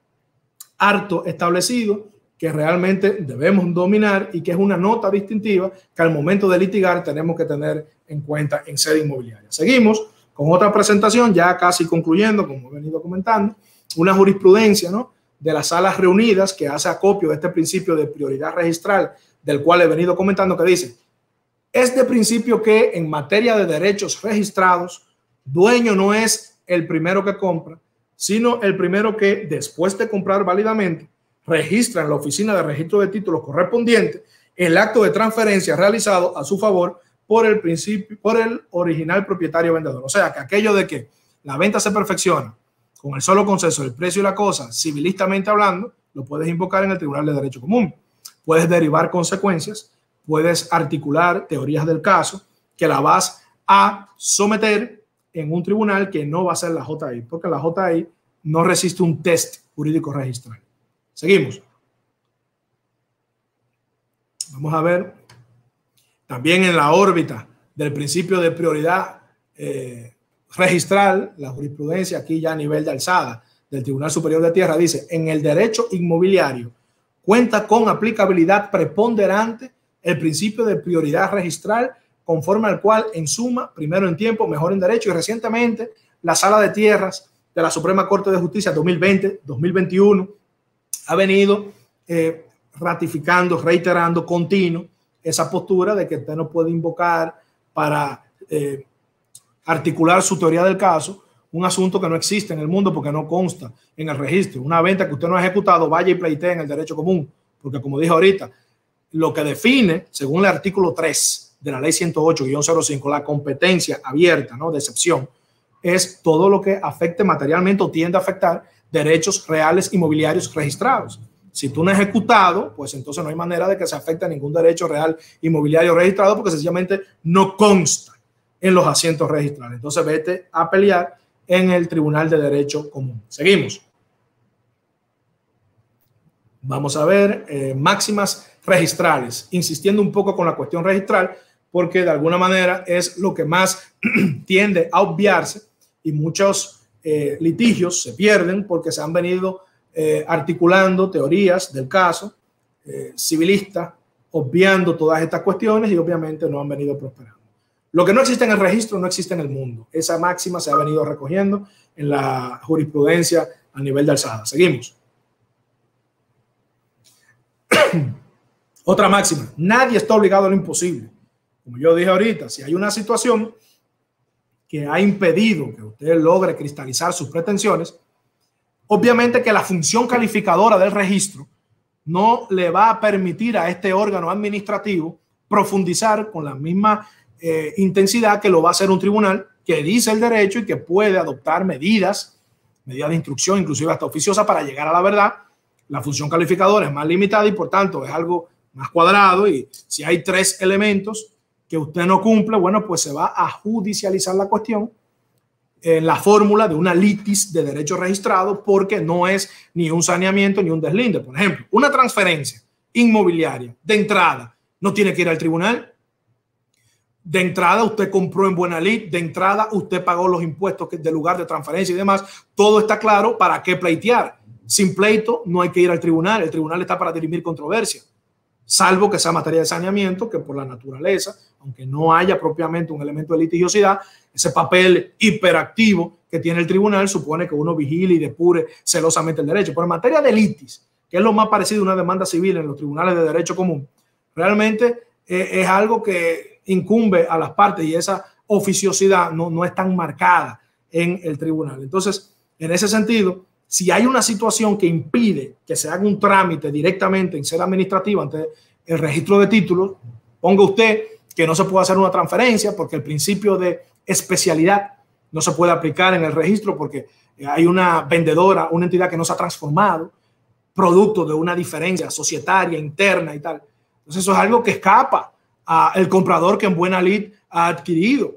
harto establecido, que realmente debemos dominar y que es una nota distintiva que al momento de litigar tenemos que tener en cuenta en sede inmobiliaria. Seguimos con otra presentación, ya casi concluyendo, como he venido comentando, una jurisprudencia, ¿no?, de las salas reunidas que hace acopio de este principio de prioridad registral del cual he venido comentando, que dice: es de principio que en materia de derechos registrados, dueño no es el primero que compra, sino el primero que, después de comprar válidamente, registra en la oficina de registro de títulos correspondiente el acto de transferencia realizado a su favor por el principio, por el original propietario vendedor. O sea, que aquello de que la venta se perfecciona con el solo consenso del precio y la cosa, civilistamente hablando, lo puedes invocar en el Tribunal de Derecho Común. Puedes derivar consecuencias, puedes articular teorías del caso que la vas a someter en un tribunal que no va a ser la J I, porque la J I no resiste un test jurídico registral. Seguimos. Vamos a ver también en la órbita del principio de prioridad eh, registral, la jurisprudencia aquí ya a nivel de alzada del Tribunal Superior de Tierra dice: en el derecho inmobiliario cuenta con aplicabilidad preponderante el principio de prioridad registral, conforme al cual, en suma, primero en tiempo, mejor en derecho. Y recientemente la Sala de Tierras de la Suprema Corte de Justicia dos mil veinte dos mil veintiuno ha venido eh, ratificando, reiterando continuo esa postura de que usted no puede invocar para eh, articular su teoría del caso un asunto que no existe en el mundo porque no consta en el registro. Una venta que usted no ha ejecutado, vaya y pleitee en el derecho común, porque como dije ahorita, lo que define, según el artículo tres de la ley ciento ocho guión cero cinco, la competencia abierta, ¿no?, de excepción, es todo lo que afecte materialmente o tiende a afectar derechos reales inmobiliarios registrados. Si tú no has ejecutado, pues entonces no hay manera de que se afecte a ningún derecho real inmobiliario registrado, porque sencillamente no consta en los asientos registrales. Entonces vete a pelear en el Tribunal de Derecho Común. Seguimos. Vamos a ver eh, máximas registrales, insistiendo un poco con la cuestión registral, porque de alguna manera es lo que más tiende a obviarse y muchos eh, litigios se pierden porque se han venido eh, articulando teorías del caso eh, civilista, obviando todas estas cuestiones y obviamente no han venido prosperando. Lo que no existe en el registro no existe en el mundo. Esa máxima se ha venido recogiendo en la jurisprudencia a nivel de alzada. Seguimos. Otra máxima: nadie está obligado a lo imposible. Como yo dije ahorita, si hay una situación que ha impedido que usted logre cristalizar sus pretensiones, obviamente que la función calificadora del registro no le va a permitir a este órgano administrativo profundizar con la misma eh, intensidad que lo va a hacer un tribunal que dice el derecho y que puede adoptar medidas, medidas de instrucción, inclusive hasta oficiosa, para llegar a la verdad. La función calificadora es más limitada y por tanto es algo más cuadrado, y si hay tres elementos que usted no cumple, bueno, pues se va a judicializar la cuestión en la fórmula de una litis de derecho registrado, porque no es ni un saneamiento ni un deslinde. Por ejemplo, una transferencia inmobiliaria de entrada no tiene que ir al tribunal. De entrada usted compró en buena lid, de entrada usted pagó los impuestos del lugar de transferencia y demás. Todo está claro. ¿Para qué pleitear? Sin pleito no hay que ir al tribunal. El tribunal está para dirimir controversia, salvo que sea materia de saneamiento, que por la naturaleza, aunque no haya propiamente un elemento de litigiosidad, ese papel hiperactivo que tiene el tribunal supone que uno vigile y depure celosamente el derecho. Pero en materia de litis, que es lo más parecido a una demanda civil en los tribunales de derecho común, realmente eh, es algo que incumbe a las partes, y esa oficiosidad no, no es tan marcada en el tribunal. Entonces, en ese sentido, si hay una situación que impide que se haga un trámite directamente en sede administrativa ante el registro de títulos, ponga usted que no se puede hacer una transferencia porque el principio de especialidad no se puede aplicar en el registro porque hay una vendedora, una entidad que no se ha transformado, producto de una diferencia societaria interna y tal. Entonces eso es algo que escapa al comprador que en buena lid ha adquirido.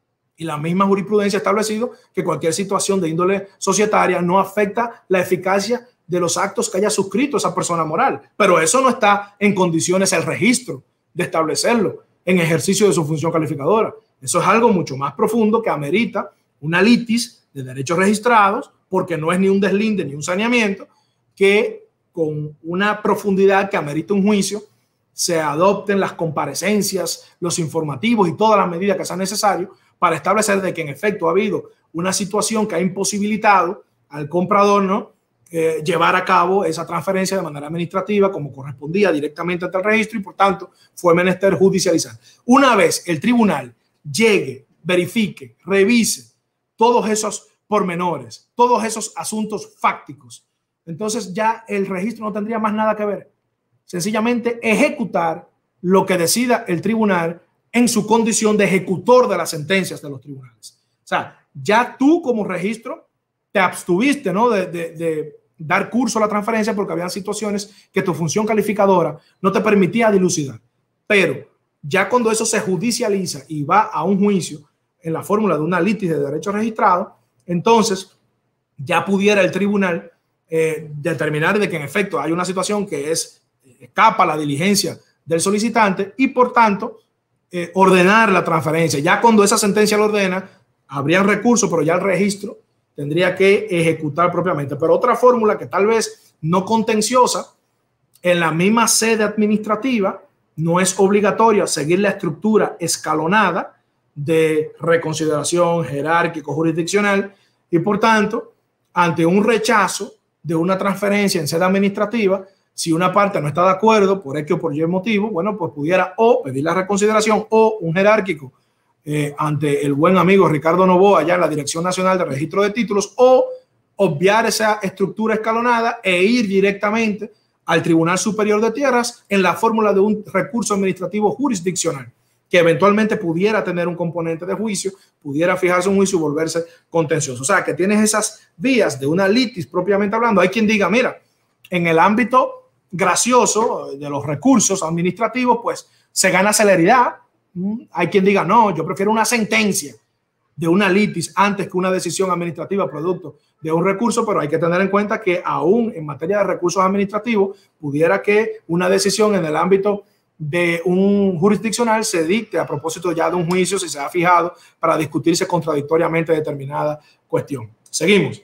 Y la misma jurisprudencia ha establecido que cualquier situación de índole societaria no afecta la eficacia de los actos que haya suscrito esa persona moral. Pero eso no está en condiciones el registro de establecerlo en ejercicio de su función calificadora. Eso es algo mucho más profundo que amerita una litis de derechos registrados, porque no es ni un deslinde ni un saneamiento, que con una profundidad que amerita un juicio se adopten las comparecencias, los informativos y todas las medidas que sean necesarias para establecer de que en efecto ha habido una situación que ha imposibilitado al comprador, ¿no?, eh, llevar a cabo esa transferencia de manera administrativa como correspondía directamente ante el registro, y por tanto fue menester judicializar. Una vez el tribunal llegue, verifique, revise todos esos pormenores, todos esos asuntos fácticos, entonces ya el registro no tendría más nada que ver. Sencillamente ejecutar lo que decida el tribunal en su condición de ejecutor de las sentencias de los tribunales. O sea, ya tú como registro te abstuviste, ¿no?, de, de, de dar curso a la transferencia porque habían situaciones que tu función calificadora no te permitía dilucidar. Pero ya cuando eso se judicializa y va a un juicio en la fórmula de una litis de derecho registrado, entonces ya pudiera el tribunal eh, determinar de que en efecto hay una situación que es escapa a la diligencia del solicitante y por tanto eh, ordenar la transferencia. Ya cuando esa sentencia lo ordena, habrían recursos, pero ya el registro tendría que ejecutar propiamente. Pero otra fórmula que tal vez no contenciosa, en la misma sede administrativa, no es obligatorio seguir la estructura escalonada de reconsideración jerárquico jurisdiccional, y por tanto, ante un rechazo de una transferencia en sede administrativa, si una parte no está de acuerdo por X o por Y motivo, bueno, pues pudiera o pedir la reconsideración o un jerárquico eh, ante el buen amigo Ricardo Novoa allá en la Dirección Nacional de Registro de Títulos, o obviar esa estructura escalonada e ir directamente al Tribunal Superior de Tierras en la fórmula de un recurso administrativo jurisdiccional que eventualmente pudiera tener un componente de juicio, pudiera fijarse un juicio y volverse contencioso. O sea, que tienes esas vías de una litis propiamente hablando. Hay quien diga, mira, en el ámbito gracioso de los recursos administrativos, pues se gana celeridad. Hay quien diga, no, yo prefiero una sentencia de una litis antes que una decisión administrativa producto de un recurso, pero hay que tener en cuenta que aún en materia de recursos administrativos pudiera que una decisión en el ámbito de un jurisdiccional se dicte a propósito ya de un juicio si se ha fijado para discutirse contradictoriamente determinada cuestión. Seguimos.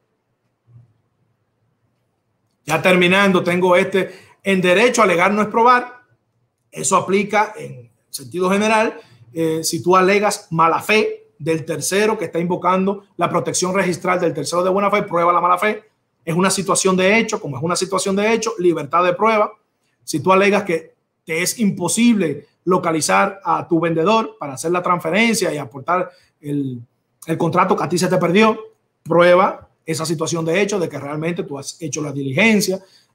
Ya terminando, tengo este, en derecho alegar no es probar. Eso aplica en sentido general eh, si tú alegas mala fe del tercero que está invocando la protección registral del tercero de buena fe, prueba la mala fe. Es una situación de hecho, como es una situación de hecho, libertad de prueba. Si tú alegas que te es imposible localizar a tu vendedor para hacer la transferencia y aportar el, el contrato que a ti se te perdió, prueba esa situación de hecho de que realmente tú has hecho la diligencia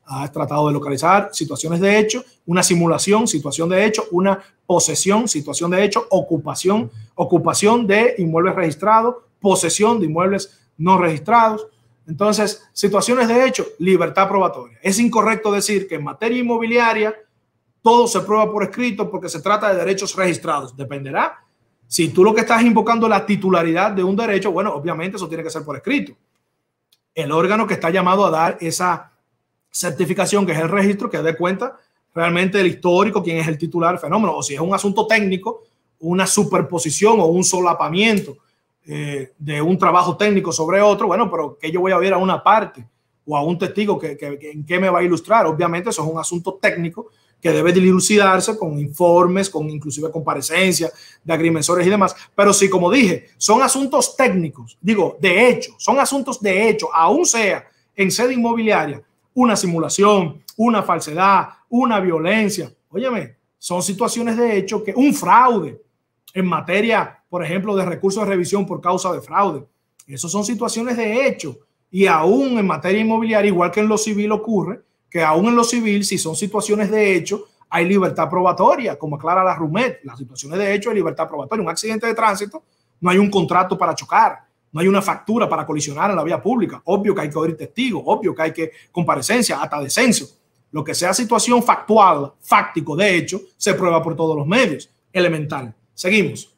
has tratado de localizar situaciones de hecho, una simulación, situación de hecho, una posesión, situación de hecho, ocupación, ocupación de inmuebles registrados, posesión de inmuebles no registrados. Entonces, situaciones de hecho, libertad probatoria. Es incorrecto decir que en materia inmobiliaria todo se prueba por escrito porque se trata de derechos registrados. Dependerá. Si tú lo que estás invocando es la titularidad de un derecho, bueno, obviamente eso tiene que ser por escrito. El órgano que está llamado a dar esa certificación, que es el registro, que dé cuenta realmente del histórico, quién es el titular del fenómeno, o si es un asunto técnico, una superposición o un solapamiento eh, de un trabajo técnico sobre otro, bueno, pero que yo voy a ver a una parte o a un testigo que, que, que en qué me va a ilustrar. Obviamente eso es un asunto técnico que debe dilucidarse con informes, con inclusive comparecencias de agrimensores y demás. Pero sí, como dije, son asuntos técnicos, digo, de hecho, son asuntos de hecho, aún sea en sede inmobiliaria, una simulación, una falsedad, una violencia. Óyeme, son situaciones de hecho que un fraude en materia, por ejemplo, de recursos de revisión por causa de fraude. Esas son situaciones de hecho. Y aún en materia inmobiliaria, igual que en lo civil ocurre, que aún en lo civil, si son situaciones de hecho, hay libertad probatoria, como aclara la RUMET. Las situaciones de hecho hay libertad probatoria. Un accidente de tránsito, no hay un contrato para chocar, no hay una factura para colisionar en la vía pública. Obvio que hay que oír testigos, obvio que hay que comparecencia, hasta descenso. Lo que sea situación factual, fáctico, de hecho, se prueba por todos los medios. Elemental. Seguimos.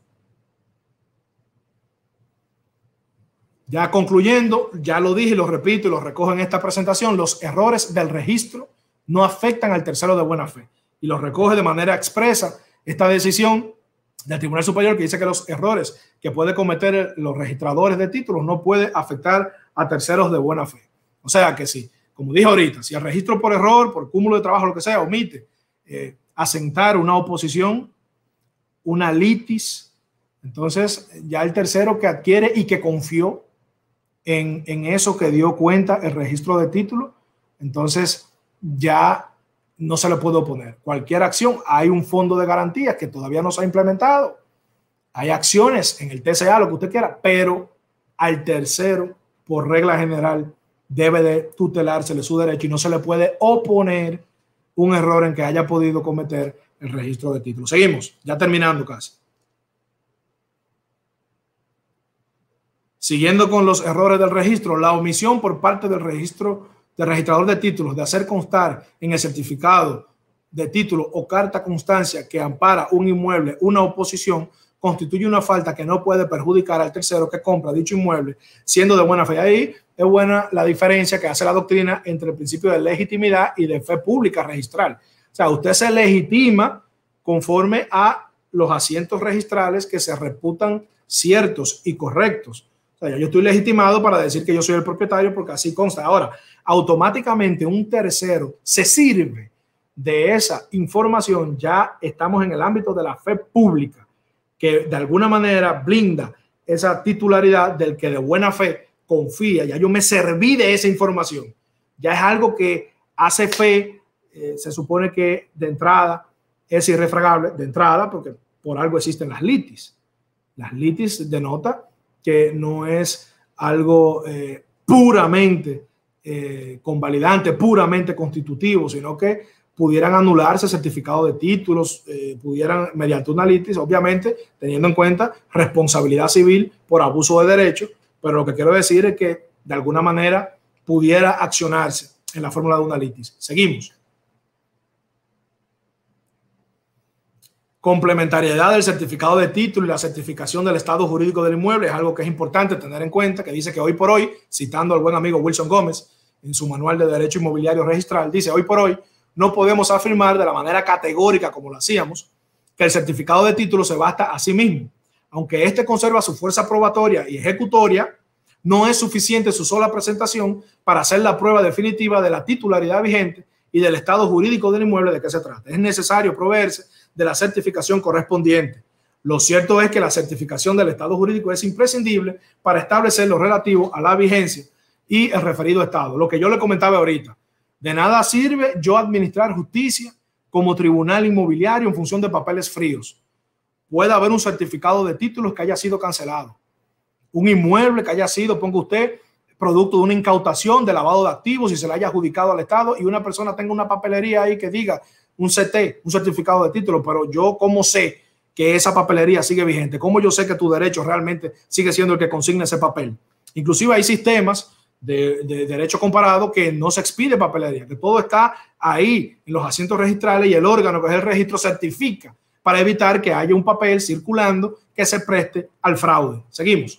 Ya concluyendo, ya lo dije y lo repito y lo recojo en esta presentación, los errores del registro no afectan al tercero de buena fe. Y lo recoge de manera expresa esta decisión del Tribunal Superior, que dice que los errores que pueden cometer los registradores de títulos no puede afectar a terceros de buena fe. O sea que sí, como dije ahorita, si el registro por error, por cúmulo de trabajo, lo que sea, omite eh, asentar una oposición, una litis, entonces ya el tercero que adquiere y que confió En, en eso que dio cuenta el registro de título, entonces ya no se le puede oponer. Cualquier acción, hay un fondo de garantías que todavía no se ha implementado, hay acciones en el T C A, lo que usted quiera, pero al tercero, por regla general, debe de tutelársele su derecho y no se le puede oponer un error en que haya podido cometer el registro de título. Seguimos, ya terminando casi. Siguiendo con los errores del registro, la omisión por parte del registro del registrador de títulos de hacer constar en el certificado de título o carta constancia que ampara un inmueble una oposición constituye una falta que no puede perjudicar al tercero que compra dicho inmueble, siendo de buena fe. Ahí es buena la diferencia que hace la doctrina entre el principio de legitimidad y de fe pública registral. O sea, usted se legitima conforme a los asientos registrales que se reputan ciertos y correctos. O sea, yo estoy legitimado para decir que yo soy el propietario porque así consta. Ahora, automáticamente un tercero se sirve de esa información. Ya estamos en el ámbito de la fe pública, que de alguna manera blinda esa titularidad del que de buena fe confía. Ya yo me serví de esa información. Ya es algo que hace fe, eh, se supone que de entrada es irrefragable, de entrada, porque por algo existen las litis. Las litis denota que no es algo eh, puramente eh, convalidante, puramente constitutivo, sino que pudieran anularse certificados de títulos, eh, pudieran, mediante una litis, obviamente, teniendo en cuenta responsabilidad civil por abuso de derecho, pero lo que quiero decir es que de alguna manera pudiera accionarse en la fórmula de una litis. Seguimos. Complementariedad del certificado de título y la certificación del estado jurídico del inmueble es algo que es importante tener en cuenta, que dice que hoy por hoy, citando al buen amigo Wilson Gómez en su manual de Derecho Inmobiliario Registral, dice hoy por hoy no podemos afirmar de la manera categórica como lo hacíamos que el certificado de título se basta a sí mismo. Aunque éste conserva su fuerza probatoria y ejecutoria, no es suficiente su sola presentación para hacer la prueba definitiva de la titularidad vigente y del estado jurídico del inmueble de qué se trata. Es necesario proveerse de la certificación correspondiente. Lo cierto es que la certificación del estado jurídico es imprescindible para establecer lo relativo a la vigencia y el referido estado. Lo que yo le comentaba ahorita, de nada sirve yo administrar justicia como tribunal inmobiliario en función de papeles fríos. Puede haber un certificado de títulos que haya sido cancelado, un inmueble que haya sido, ponga usted, producto de una incautación de lavado de activos y se le haya adjudicado al Estado y una persona tenga una papelería ahí que diga un C T, un certificado de título, pero yo ¿cómo sé que esa papelería sigue vigente? ¿Cómo yo sé que tu derecho realmente sigue siendo el que consigna ese papel? Inclusive hay sistemas de, de derecho comparado que no se expide papelería, que todo está ahí en los asientos registrales y el órgano que es el registro certifica para evitar que haya un papel circulando que se preste al fraude. Seguimos.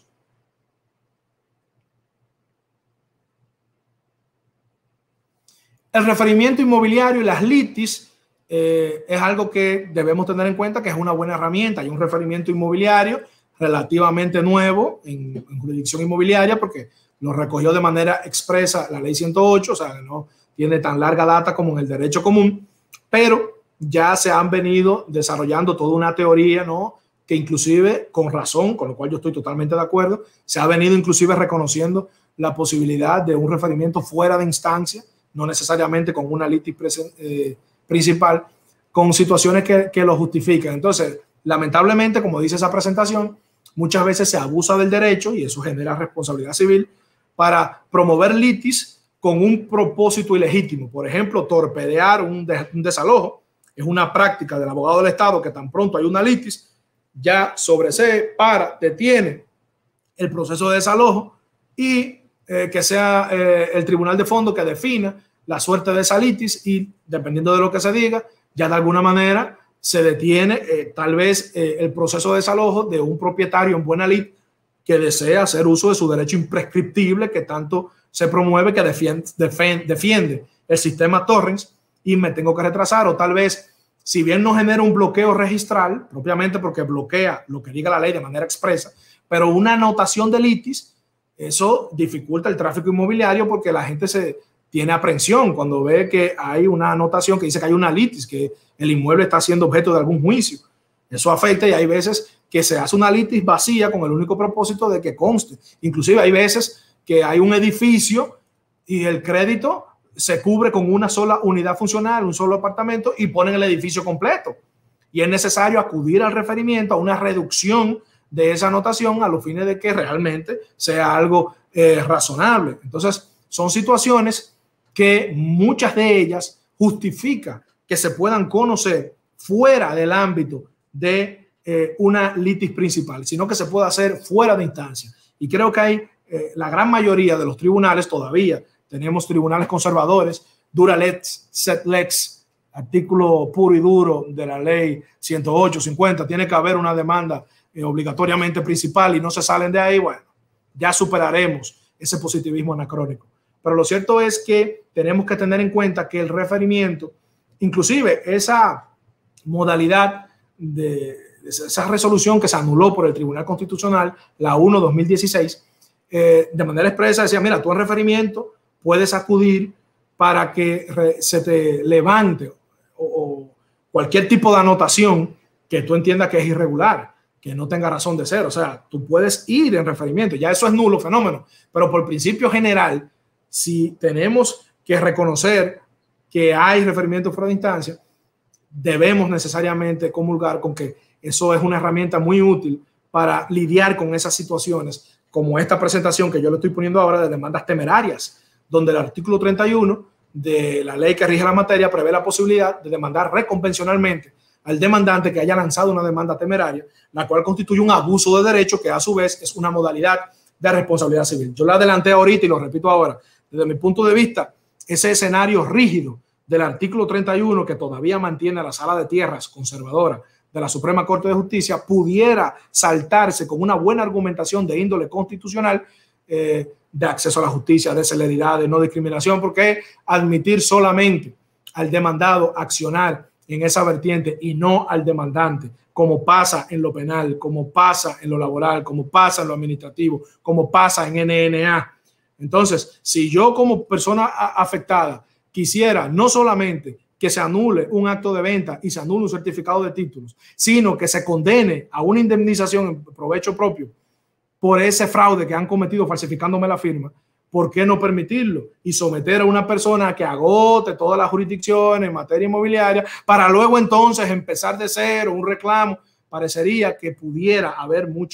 El referimiento inmobiliario y las litis eh, es algo que debemos tener en cuenta que es una buena herramienta. Hay un referimiento inmobiliario relativamente nuevo en, en jurisdicción inmobiliaria porque lo recogió de manera expresa la ley ciento ocho, o sea, no tiene tan larga data como en el derecho común, pero ya se han venido desarrollando toda una teoría, ¿no? Que inclusive, con razón, con lo cual yo estoy totalmente de acuerdo, se ha venido inclusive reconociendo la posibilidad de un referimiento fuera de instancia, no necesariamente con una litis eh, principal, con situaciones que, que lo justifican. Entonces, lamentablemente, como dice esa presentación, muchas veces se abusa del derecho y eso genera responsabilidad civil para promover litis con un propósito ilegítimo. Por ejemplo, torpedear un, de, un desalojo es una práctica del abogado del Estado que tan pronto hay una litis, ya sobresee, para, detiene el proceso de desalojo y eh, que sea eh, el tribunal de fondo que defina la suerte de esa litis y dependiendo de lo que se diga, ya de alguna manera se detiene eh, tal vez eh, el proceso de desalojo de un propietario en buena lid que desea hacer uso de su derecho imprescriptible que tanto se promueve, que defiende, defiende, defiende el sistema Torrens, y me tengo que retrasar, o tal vez, si bien no genera un bloqueo registral, propiamente porque bloquea lo que diga la ley de manera expresa, pero una anotación de litis, eso dificulta el tráfico inmobiliario porque la gente se tiene aprensión cuando ve que hay una anotación que dice que hay una litis, que el inmueble está siendo objeto de algún juicio. Eso afecta y hay veces que se hace una litis vacía con el único propósito de que conste. Inclusive hay veces que hay un edificio y el crédito se cubre con una sola unidad funcional, un solo apartamento, y ponen el edificio completo. Y es necesario acudir al referimiento a una reducción de esa anotación a los fines de que realmente sea algo eh, razonable. Entonces, son situaciones que muchas de ellas justifican que se puedan conocer fuera del ámbito de eh, una litis principal, sino que se pueda hacer fuera de instancia. Y creo que hay eh, la gran mayoría de los tribunales todavía. Tenemos tribunales conservadores, dura lex, set lex, artículo puro y duro de la ley ciento ocho, cincuenta. Tiene que haber una demanda eh, obligatoriamente principal y no se salen de ahí. Bueno, ya superaremos ese positivismo anacrónico. Pero lo cierto es que tenemos que tener en cuenta que el referimiento, inclusive esa modalidad de esa resolución que se anuló por el Tribunal Constitucional, la uno dos mil dieciséis, eh, de manera expresa decía, mira, tú en referimiento puedes acudir para que se te levante o, o cualquier tipo de anotación que tú entiendas que es irregular, que no tenga razón de ser. O sea, tú puedes ir en referimiento, ya eso es nulo fenómeno, pero por principio general, si tenemos que reconocer que hay referimiento fuera de instancia, debemos necesariamente comulgar con que eso es una herramienta muy útil para lidiar con esas situaciones, como esta presentación que yo le estoy poniendo ahora de demandas temerarias, donde el artículo treinta y uno de la ley que rige la materia prevé la posibilidad de demandar reconvencionalmente al demandante que haya lanzado una demanda temeraria, la cual constituye un abuso de derecho que a su vez es una modalidad de responsabilidad civil. Yo la adelanté ahorita y lo repito ahora. Desde mi punto de vista, ese escenario rígido del artículo treinta y uno que todavía mantiene a la Sala de Tierras conservadora de la Suprema Corte de Justicia pudiera saltarse con una buena argumentación de índole constitucional, eh, de acceso a la justicia, de celeridad, de no discriminación, porque admitir solamente al demandado accionar en esa vertiente y no al demandante, como pasa en lo penal, como pasa en lo laboral, como pasa en lo administrativo, como pasa en N N A. Entonces, si yo como persona afectada quisiera no solamente que se anule un acto de venta y se anule un certificado de títulos, sino que se condene a una indemnización en provecho propio por ese fraude que han cometido falsificándome la firma, ¿por qué no permitirlo? Y someter a una persona a que agote todas las jurisdicciones en materia inmobiliaria para luego entonces empezar de cero un reclamo. Parecería que pudiera haber mucho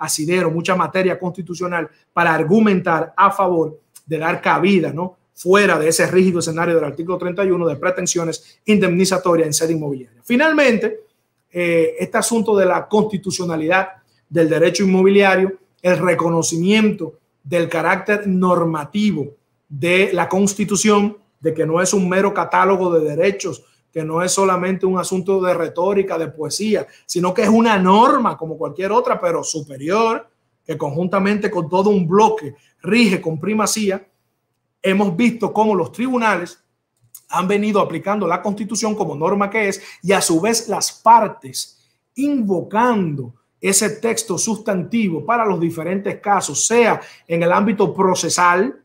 asidero, mucha materia constitucional para argumentar a favor de dar cabida, ¿no?, fuera de ese rígido escenario del artículo treinta y uno de pretensiones indemnizatorias en sede inmobiliaria. Finalmente, eh, este asunto de la constitucionalidad del derecho inmobiliario, el reconocimiento del carácter normativo de la Constitución, de que no es un mero catálogo de derechos, que no es solamente un asunto de retórica, de poesía, sino que es una norma como cualquier otra, pero superior, que conjuntamente con todo un bloque rige con primacía. Hemos visto cómo los tribunales han venido aplicando la Constitución como norma que es, y a su vez las partes invocando ese texto sustantivo para los diferentes casos, sea en el ámbito procesal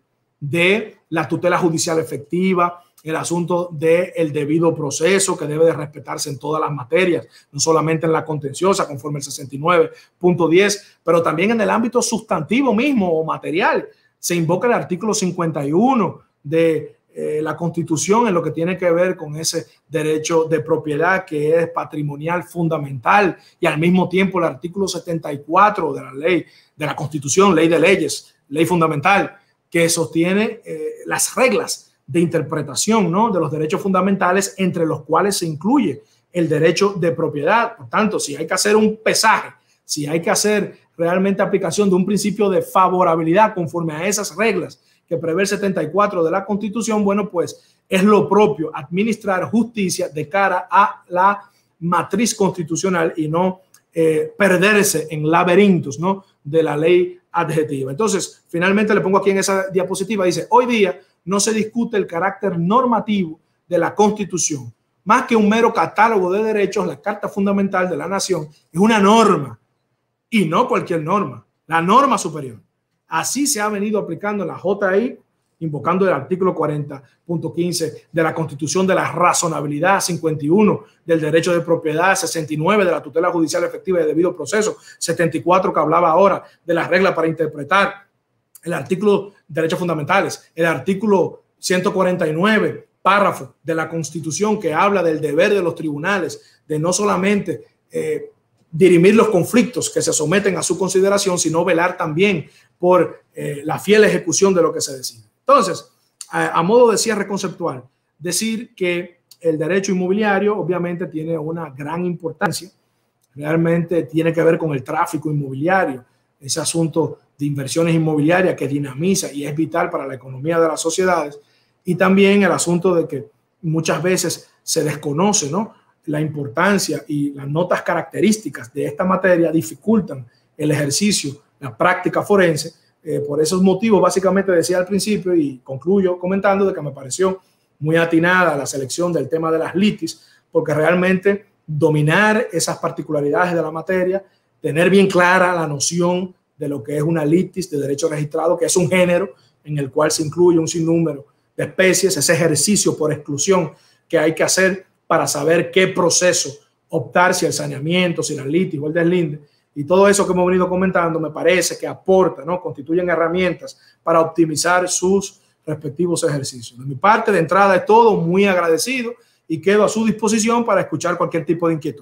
de la tutela judicial efectiva, el asunto del debido proceso que debe de respetarse en todas las materias, no solamente en la contenciosa conforme el sesenta y nueve punto diez, pero también en el ámbito sustantivo mismo o material. Se invoca el artículo cincuenta y uno de eh, la Constitución en lo que tiene que ver con ese derecho de propiedad que es patrimonial fundamental, y al mismo tiempo el artículo setenta y cuatro de la ley de la Constitución, ley de leyes, ley fundamental, que sostiene eh, las reglas de interpretación, ¿no?, de los derechos fundamentales, entre los cuales se incluye el derecho de propiedad. Por tanto, si hay que hacer un pesaje, si hay que hacer realmente aplicación de un principio de favorabilidad conforme a esas reglas que prevé el setenta y cuatro de la Constitución, bueno, pues es lo propio administrar justicia de cara a la matriz constitucional y no eh, perderse en laberintos, ¿no?, de la ley adjetiva. Entonces, finalmente le pongo aquí en esa diapositiva, dice, hoy día no se discute el carácter normativo de la Constitución. Más que un mero catálogo de derechos, la Carta Fundamental de la Nación es una norma, y no cualquier norma, la norma superior. Así se ha venido aplicando en la J I, invocando el artículo cuarenta punto quince de la Constitución de la razonabilidad, cincuenta y uno del derecho de propiedad, sesenta y nueve de la tutela judicial efectiva y de debido proceso, setenta y cuatro que hablaba ahora de las reglas para interpretar, el artículo de derechos fundamentales, el artículo ciento cuarenta y nueve, párrafo de la Constitución que habla del deber de los tribunales de no solamente eh, dirimir los conflictos que se someten a su consideración, sino velar también por eh, la fiel ejecución de lo que se decide. Entonces, a, a modo de cierre conceptual, decir que el derecho inmobiliario obviamente tiene una gran importancia, realmente tiene que ver con el tráfico inmobiliario, ese asunto de inversiones inmobiliarias que dinamiza y es vital para la economía de las sociedades, y también el asunto de que muchas veces se desconoce, ¿no?, la importancia y las notas características de esta materia dificultan el ejercicio, la práctica forense. Eh, por esos motivos, básicamente decía al principio y concluyo comentando de que me pareció muy atinada la selección del tema de las litis, porque realmente dominar esas particularidades de la materia, tener bien clara la noción de lo que es una litis de derecho registrado, que es un género en el cual se incluye un sinnúmero de especies, ese ejercicio por exclusión que hay que hacer para saber qué proceso optar, si el saneamiento, si la litis o el deslinde, y todo eso que hemos venido comentando me parece que aporta, ¿no?, constituyen herramientas para optimizar sus respectivos ejercicios. De mi parte, de entrada es todo, muy agradecido y quedo a su disposición para escuchar cualquier tipo de inquietud.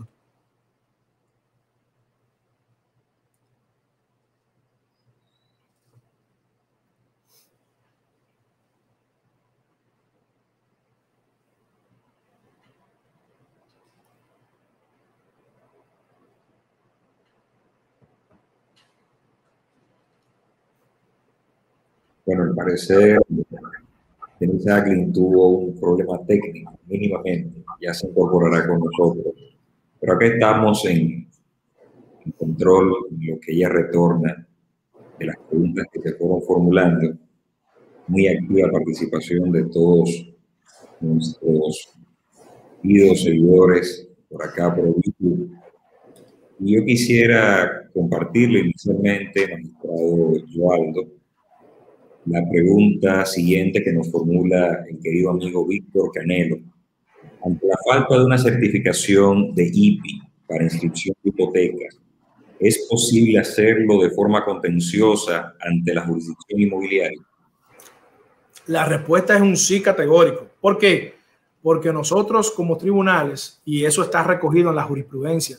Bueno, al parecer, Denise Jacqueline tuvo un problema técnico, mínimamente, ya se incorporará con nosotros. Pero acá estamos en, en control, en lo que ella retorna de las preguntas que se fueron formulando. Muy activa participación de todos nuestros queridos seguidores por acá, por YouTube. Y yo quisiera compartirle inicialmente, magistrado Joaldo, la pregunta siguiente que nos formula el querido amigo Víctor Canelo. Ante la falta de una certificación de I P I para inscripción de hipotecas, ¿es posible hacerlo de forma contenciosa ante la jurisdicción inmobiliaria? La respuesta es un sí categórico. ¿Por qué? Porque nosotros como tribunales, y eso está recogido en la jurisprudencia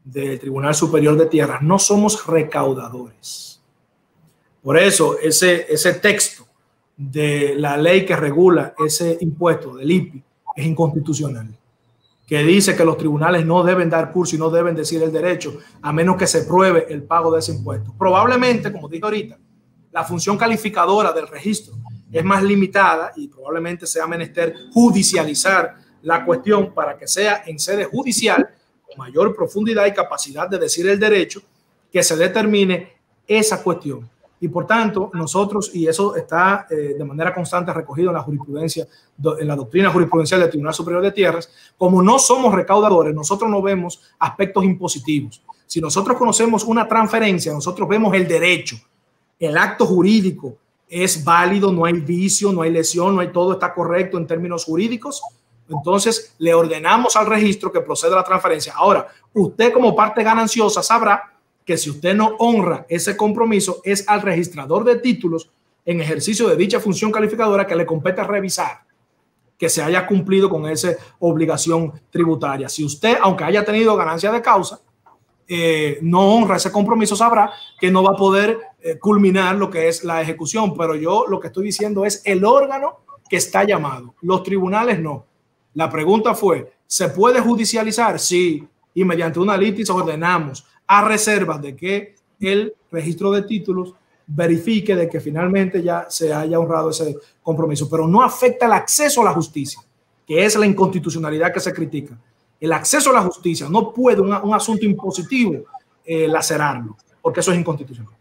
del Tribunal Superior de Tierras, no somos recaudadores. Por eso ese, ese texto de la ley que regula ese impuesto del I P I es inconstitucional, que dice que los tribunales no deben dar curso y no deben decir el derecho a menos que se pruebe el pago de ese impuesto. Probablemente, como dije ahorita, la función calificadora del registro es más limitada y probablemente sea menester judicializar la cuestión para que sea en sede judicial, con mayor profundidad y capacidad de decir el derecho, que se determine esa cuestión. Y por tanto, nosotros, y eso está eh, de manera constante recogido en la jurisprudencia, en la doctrina jurisprudencial del Tribunal Superior de Tierras, como no somos recaudadores, nosotros no vemos aspectos impositivos. Si nosotros conocemos una transferencia, nosotros vemos el derecho, el acto jurídico es válido, no hay vicio, no hay lesión, no hay, todo está correcto en términos jurídicos, entonces le ordenamos al registro que proceda a la transferencia. Ahora, usted como parte gananciosa sabrá que si usted no honra ese compromiso, es al registrador de títulos en ejercicio de dicha función calificadora que le compete revisar que se haya cumplido con esa obligación tributaria. Si usted, aunque haya tenido ganancia de causa, eh, no honra ese compromiso, sabrá que no va a poder eh, culminar lo que es la ejecución. Pero yo lo que estoy diciendo es el órgano que está llamado. Los tribunales no. La pregunta fue, ¿se puede judicializar? Sí, y mediante una litis ordenamos a reserva de que el registro de títulos verifique de que finalmente ya se haya honrado ese compromiso, pero no afecta el acceso a la justicia, que es la inconstitucionalidad que se critica. El acceso a la justicia no puede un, un asunto impositivo eh, lacerarlo, porque eso es inconstitucional.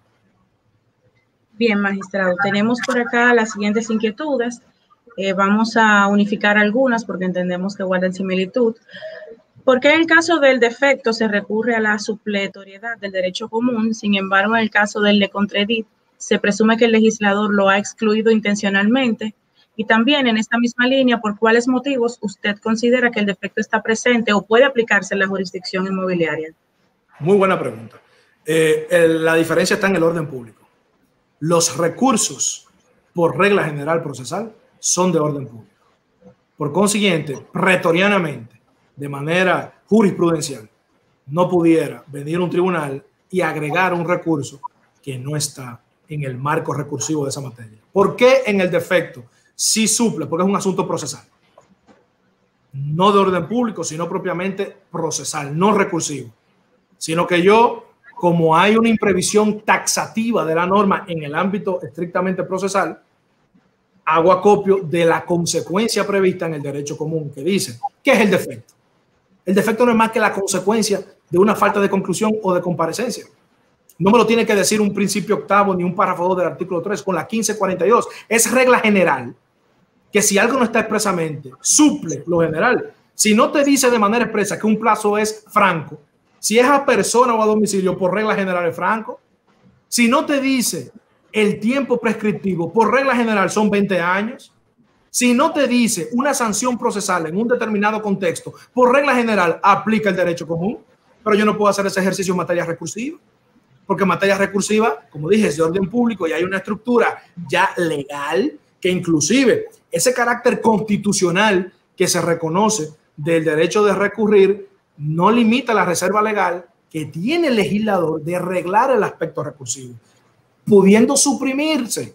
Bien, magistrado, tenemos por acá las siguientes inquietudes. Eh, vamos a unificar algunas porque entendemos que guardan similitud. ¿Por qué en el caso del defecto se recurre a la supletoriedad del derecho común? Sin embargo, en el caso del le contredit, se presume que el legislador lo ha excluido intencionalmente. Y también en esta misma línea, ¿por cuáles motivos usted considera que el defecto está presente o puede aplicarse en la jurisdicción inmobiliaria? Muy buena pregunta. Eh, el, la diferencia está en el orden público. Los recursos, por regla general procesal, son de orden público. Por consiguiente, pretorianamente, de manera jurisprudencial, no pudiera venir un tribunal y agregar un recurso que no está en el marco recursivo de esa materia. ¿Por qué en el defecto sí suple? Porque es un asunto procesal. No de orden público, sino propiamente procesal, no recursivo. Sino que yo, como hay una imprevisión taxativa de la norma en el ámbito estrictamente procesal, hago acopio de la consecuencia prevista en el derecho común, que dice, ¿qué es el defecto? El defecto no es más que la consecuencia de una falta de conclusión o de comparecencia. No me lo tiene que decir un principio octavo ni un párrafo dos del artículo tres con la quince cuarenta y dos. Es regla general que si algo no está expresamente, suple lo general. Si no te dice de manera expresa que un plazo es franco, si es a persona o a domicilio, por regla general es franco. Si no te dice el tiempo prescriptivo, por regla general son veinte años. Si no te dice una sanción procesal en un determinado contexto, por regla general aplica el derecho común, pero yo no puedo hacer ese ejercicio en materia recursiva, porque en materia recursiva, como dije, es de orden público y hay una estructura ya legal que inclusive ese carácter constitucional que se reconoce del derecho de recurrir no limita la reserva legal que tiene el legislador de arreglar el aspecto recursivo, pudiendo suprimirse.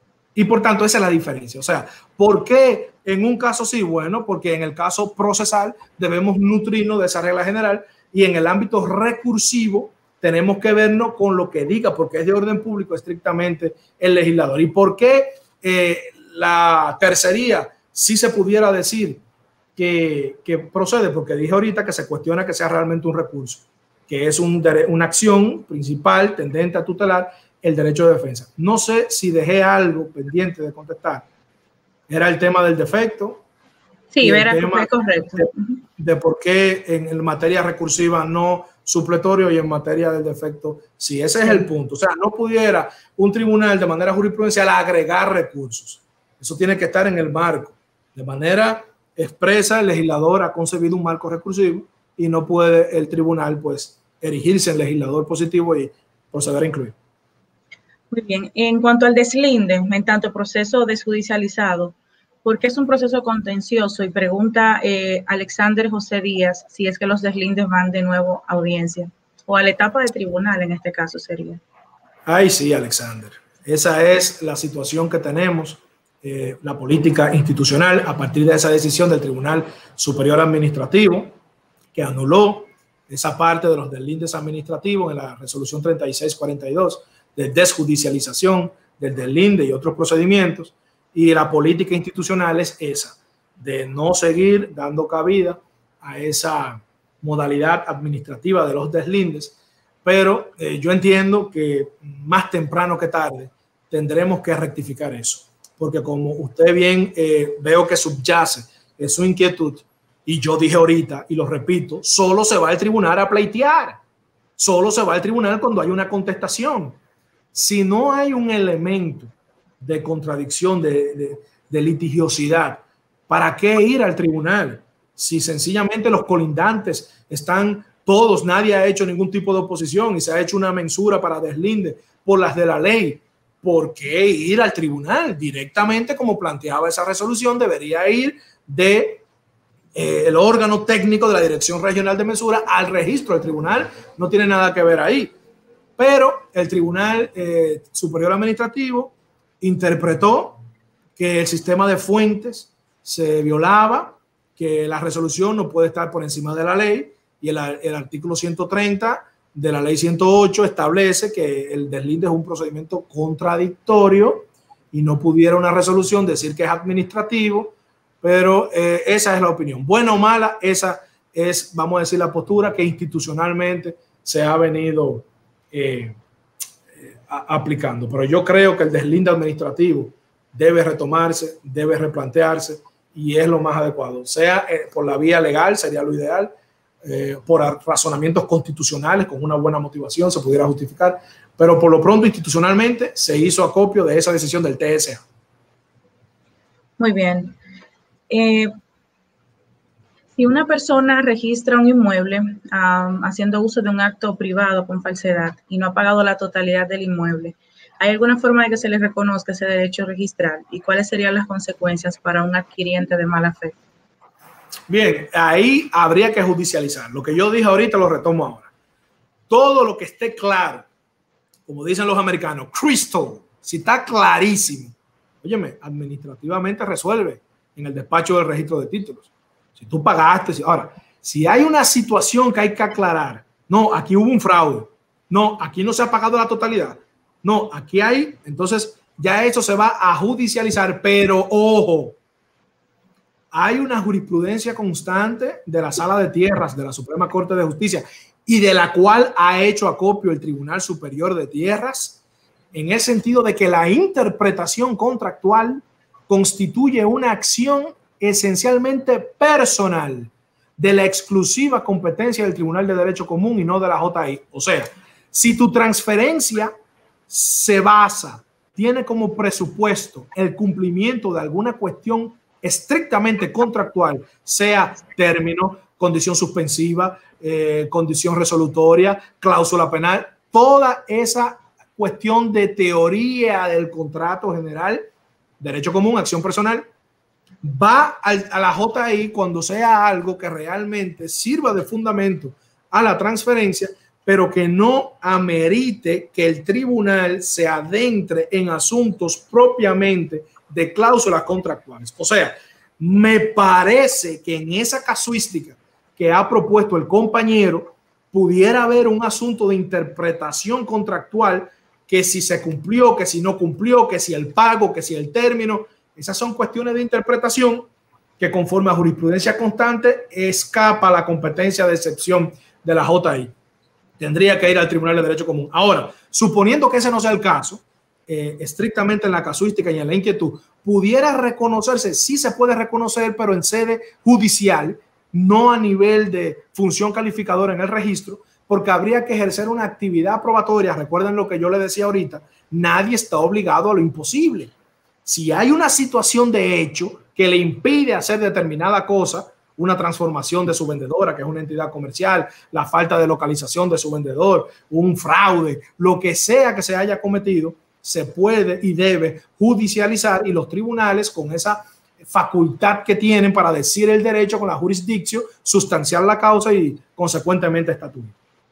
Y por tanto, esa es la diferencia. O sea, ¿por qué en un caso sí? Bueno, porque en el caso procesal debemos nutrirnos de esa regla general y en el ámbito recursivo tenemos que vernos con lo que diga, porque es de orden público estrictamente el legislador. ¿Y por qué eh, la tercería sí se pudiera decir que, que procede? Porque dije ahorita que se cuestiona que sea realmente un recurso, que es un, una acción principal tendente a tutelar el derecho de defensa. No sé si dejé algo pendiente de contestar. Era el tema del defecto. Sí, era correcto. De, de por qué en, en materia recursiva no supletorio y en materia del defecto sí. Ese es el punto. O sea, no pudiera un tribunal de manera jurisprudencial agregar recursos. Eso tiene que estar en el marco. De manera expresa, el legislador ha concebido un marco recursivo y no puede el tribunal pues erigirse en legislador positivo y proceder a incluir. Muy bien. En cuanto al deslinde, en tanto proceso desjudicializado, ¿Por qué es un proceso contencioso? Y pregunta eh, Alexander José Díaz si es que los deslindes van de nuevo a audiencia o a la etapa de tribunal en este caso sería. Ay, sí, Alexander. Esa es la situación que tenemos, eh, la política institucional a partir de esa decisión del Tribunal Superior Administrativo que anuló esa parte de los deslindes administrativos en la resolución treinta y seis cuarenta y dos de desjudicialización del deslinde y otros procedimientos. Y la política institucional es esa, de no seguir dando cabida a esa modalidad administrativa de los deslindes. Pero eh, yo entiendo que más temprano que tarde tendremos que rectificar eso. Porque como usted bien eh, veo que subyace en su inquietud, y yo dije ahorita, y lo repito, solo se va al tribunal a pleitear. Solo se va al tribunal cuando hay una contestación. Si no hay un elemento de contradicción, de, de, de litigiosidad, ¿para qué ir al tribunal? Si sencillamente los colindantes están todos, nadie ha hecho ningún tipo de oposición y se ha hecho una mensura para deslinde por las de la ley, ¿por qué ir al tribunal? Directamente, como planteaba esa resolución, debería ir de eh, el órgano técnico de la Dirección Regional de Mensura al registro del tribunal. No tiene nada que ver ahí. Pero el Tribunal eh, Superior Administrativo interpretó que el sistema de fuentes se violaba, que la resolución no puede estar por encima de la ley, y el, el artículo ciento treinta de la ley ciento ocho establece que el deslinde es un procedimiento contradictorio y no pudiera una resolución decir que es administrativo, pero eh, esa es la opinión. Buena o mala, esa es, vamos a decir, la postura que institucionalmente se ha venido eh, eh, a, aplicando. Pero yo creo que el deslinde administrativo debe retomarse, debe replantearse y es lo más adecuado. Sea eh, por la vía legal, sería lo ideal, eh, por razonamientos constitucionales, con una buena motivación se pudiera justificar, pero por lo pronto institucionalmente se hizo acopio de esa decisión del T S A. Muy bien. Eh, si una persona registra un inmueble um, haciendo uso de un acto privado con falsedad y no ha pagado la totalidad del inmueble, ¿hay alguna forma de que se le reconozca ese derecho registral? ¿Y cuáles serían las consecuencias para un adquiriente de mala fe? Bien, ahí habría que judicializar. Lo que yo dije ahorita lo retomo ahora. Todo lo que esté claro, como dicen los americanos, crystal, si está clarísimo, óyeme, administrativamente resuelve en el despacho del registro de títulos. Si tú pagaste, si, ahora, si hay una situación que hay que aclarar, no, aquí hubo un fraude, no, aquí no se ha pagado la totalidad, no, aquí hay, entonces ya eso se va a judicializar, pero ojo, hay una jurisprudencia constante de la Sala de Tierras de la Suprema Corte de Justicia y de la cual ha hecho acopio el Tribunal Superior de Tierras, en el sentido de que la interpretación contractual constituye una acción esencialmente personal de la exclusiva competencia del Tribunal de Derecho Común y no de la J I. O sea, si tu transferencia se basa, tiene como presupuesto el cumplimiento de alguna cuestión estrictamente contractual, sea término, condición suspensiva, eh, condición resolutoria, cláusula penal, toda esa cuestión de teoría del contrato general, derecho común, acción personal, va a la J I cuando sea algo que realmente sirva de fundamento a la transferencia, pero que no amerite que el tribunal se adentre en asuntos propiamente de cláusulas contractuales. O sea, me parece que en esa casuística que ha propuesto el compañero pudiera haber un asunto de interpretación contractual, que si se cumplió, que si no cumplió, que si el pago, que si el término. Esas son cuestiones de interpretación que conforme a jurisprudencia constante escapa a la competencia de excepción de la J I. Tendría que ir al Tribunal de Derecho Común. Ahora, suponiendo que ese no sea el caso, eh, estrictamente en la casuística y en la inquietud, pudiera reconocerse, sí se puede reconocer, pero en sede judicial, no a nivel de función calificadora en el registro, porque habría que ejercer una actividad probatoria. Recuerden lo que yo le decía ahorita, nadie está obligado a lo imposible. Si hay una situación de hecho que le impide hacer determinada cosa, una transformación de su vendedora, que es una entidad comercial, la falta de localización de su vendedor, un fraude, lo que sea que se haya cometido, se puede y debe judicializar y los tribunales con esa facultad que tienen para decir el derecho con la jurisdicción, sustanciar la causa y consecuentemente estatuir.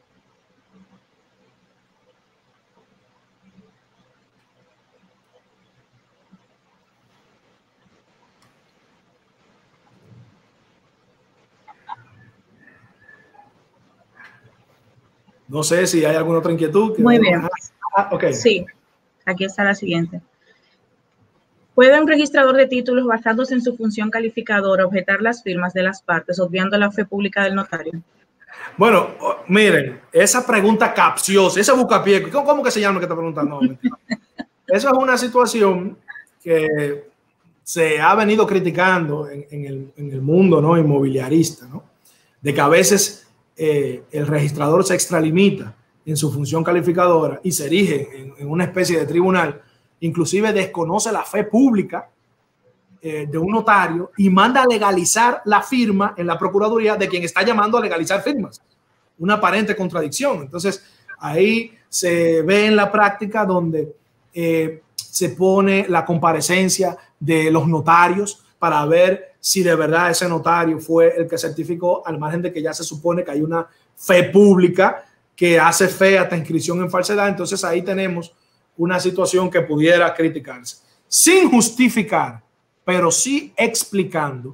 No sé si hay alguna otra inquietud. Que Muy bien. Ah, okay. Sí, aquí está la siguiente. ¿Puede un registrador de títulos, basándose en su función calificadora, objetar las firmas de las partes, obviando la fe pública del notario? Bueno, miren, esa pregunta capciosa, ese buscapié, ¿cómo, ¿cómo que se llama lo que está preguntando? No, eso es una situación que se ha venido criticando en, en, el, en el mundo, ¿no?, inmobiliarista, ¿no? De que a veces eh, el registrador se extralimita en su función calificadora y se erige en, en una especie de tribunal, inclusive desconoce la fe pública eh, de un notario y manda a legalizar la firma en la Procuraduría de quien está llamando a legalizar firmas. Una aparente contradicción. Entonces, ahí se ve en la práctica donde eh, se pone la comparecencia de los notarios para ver si de verdad ese notario fue el que certificó, al margen de que ya se supone que hay una fe pública que hace fe hasta inscripción en falsedad. Entonces ahí tenemos una situación que pudiera criticarse. Sin justificar, pero sí explicando.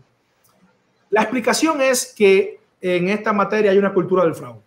La explicación es que en esta materia hay una cultura del fraude.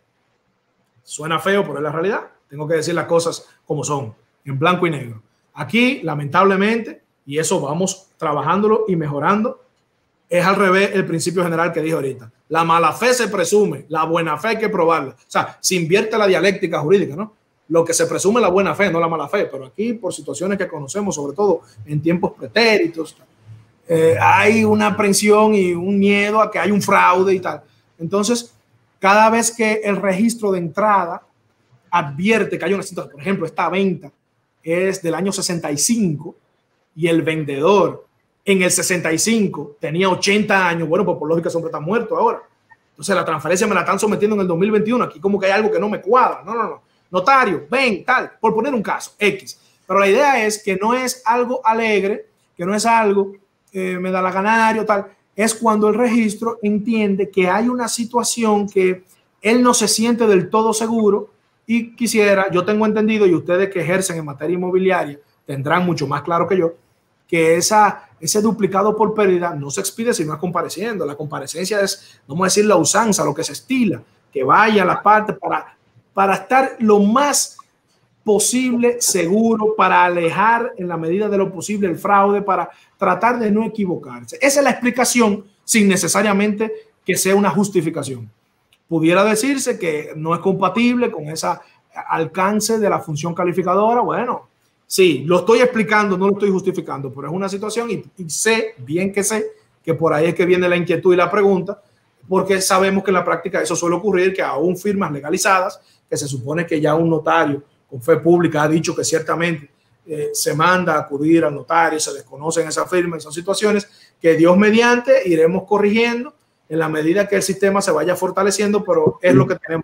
Suena feo, pero es la realidad. Tengo que decir las cosas como son, en blanco y negro. Aquí, lamentablemente, y eso vamos trabajándolo y mejorando, es al revés el principio general que dije ahorita. La mala fe se presume, la buena fe hay que probarla. O sea, se invierte la dialéctica jurídica, ¿no? Lo que se presume es la buena fe, no la mala fe. Pero aquí, por situaciones que conocemos, sobre todo en tiempos pretéritos, eh, hay una aprensión y un miedo a que hay un fraude y tal. Entonces, cada vez que el registro de entrada advierte que hay una situación, por ejemplo, esta venta es del año sesenta y cinco y el vendedor en el sesenta y cinco tenía ochenta años, bueno, pues por lógica ese hombre está muerto ahora. Entonces la transferencia me la están sometiendo en el dos mil veintiuno. Aquí como que hay algo que no me cuadra. No, no, no. Notario, ven, tal, por poner un caso, X. Pero la idea es que no es algo alegre, que no es algo eh, me da la ganario, tal. Es cuando el registro entiende que hay una situación que él no se siente del todo seguro y quisiera, yo tengo entendido, y ustedes que ejercen en materia inmobiliaria tendrán mucho más claro que yo, que esa, ese duplicado por pérdida no se expide si no es compareciendo. La comparecencia es, vamos a decir, la usanza, lo que se estila, que vaya a la parte para, para estar lo más posible seguro, para alejar en la medida de lo posible el fraude, para tratar de no equivocarse. Esa es la explicación sin necesariamente que sea una justificación. Pudiera decirse que no es compatible con ese alcance de la función calificadora. Bueno, sí, lo estoy explicando, no lo estoy justificando, pero es una situación y, y sé, bien que sé, que por ahí es que viene la inquietud y la pregunta, porque sabemos que en la práctica eso suele ocurrir, que aún firmas legalizadas, que se supone que ya un notario con fe pública ha dicho que ciertamente eh, se manda a acudir al notario, se desconocen esas firmas y son situaciones que Dios mediante iremos corrigiendo en la medida que el sistema se vaya fortaleciendo, pero es lo que tenemos.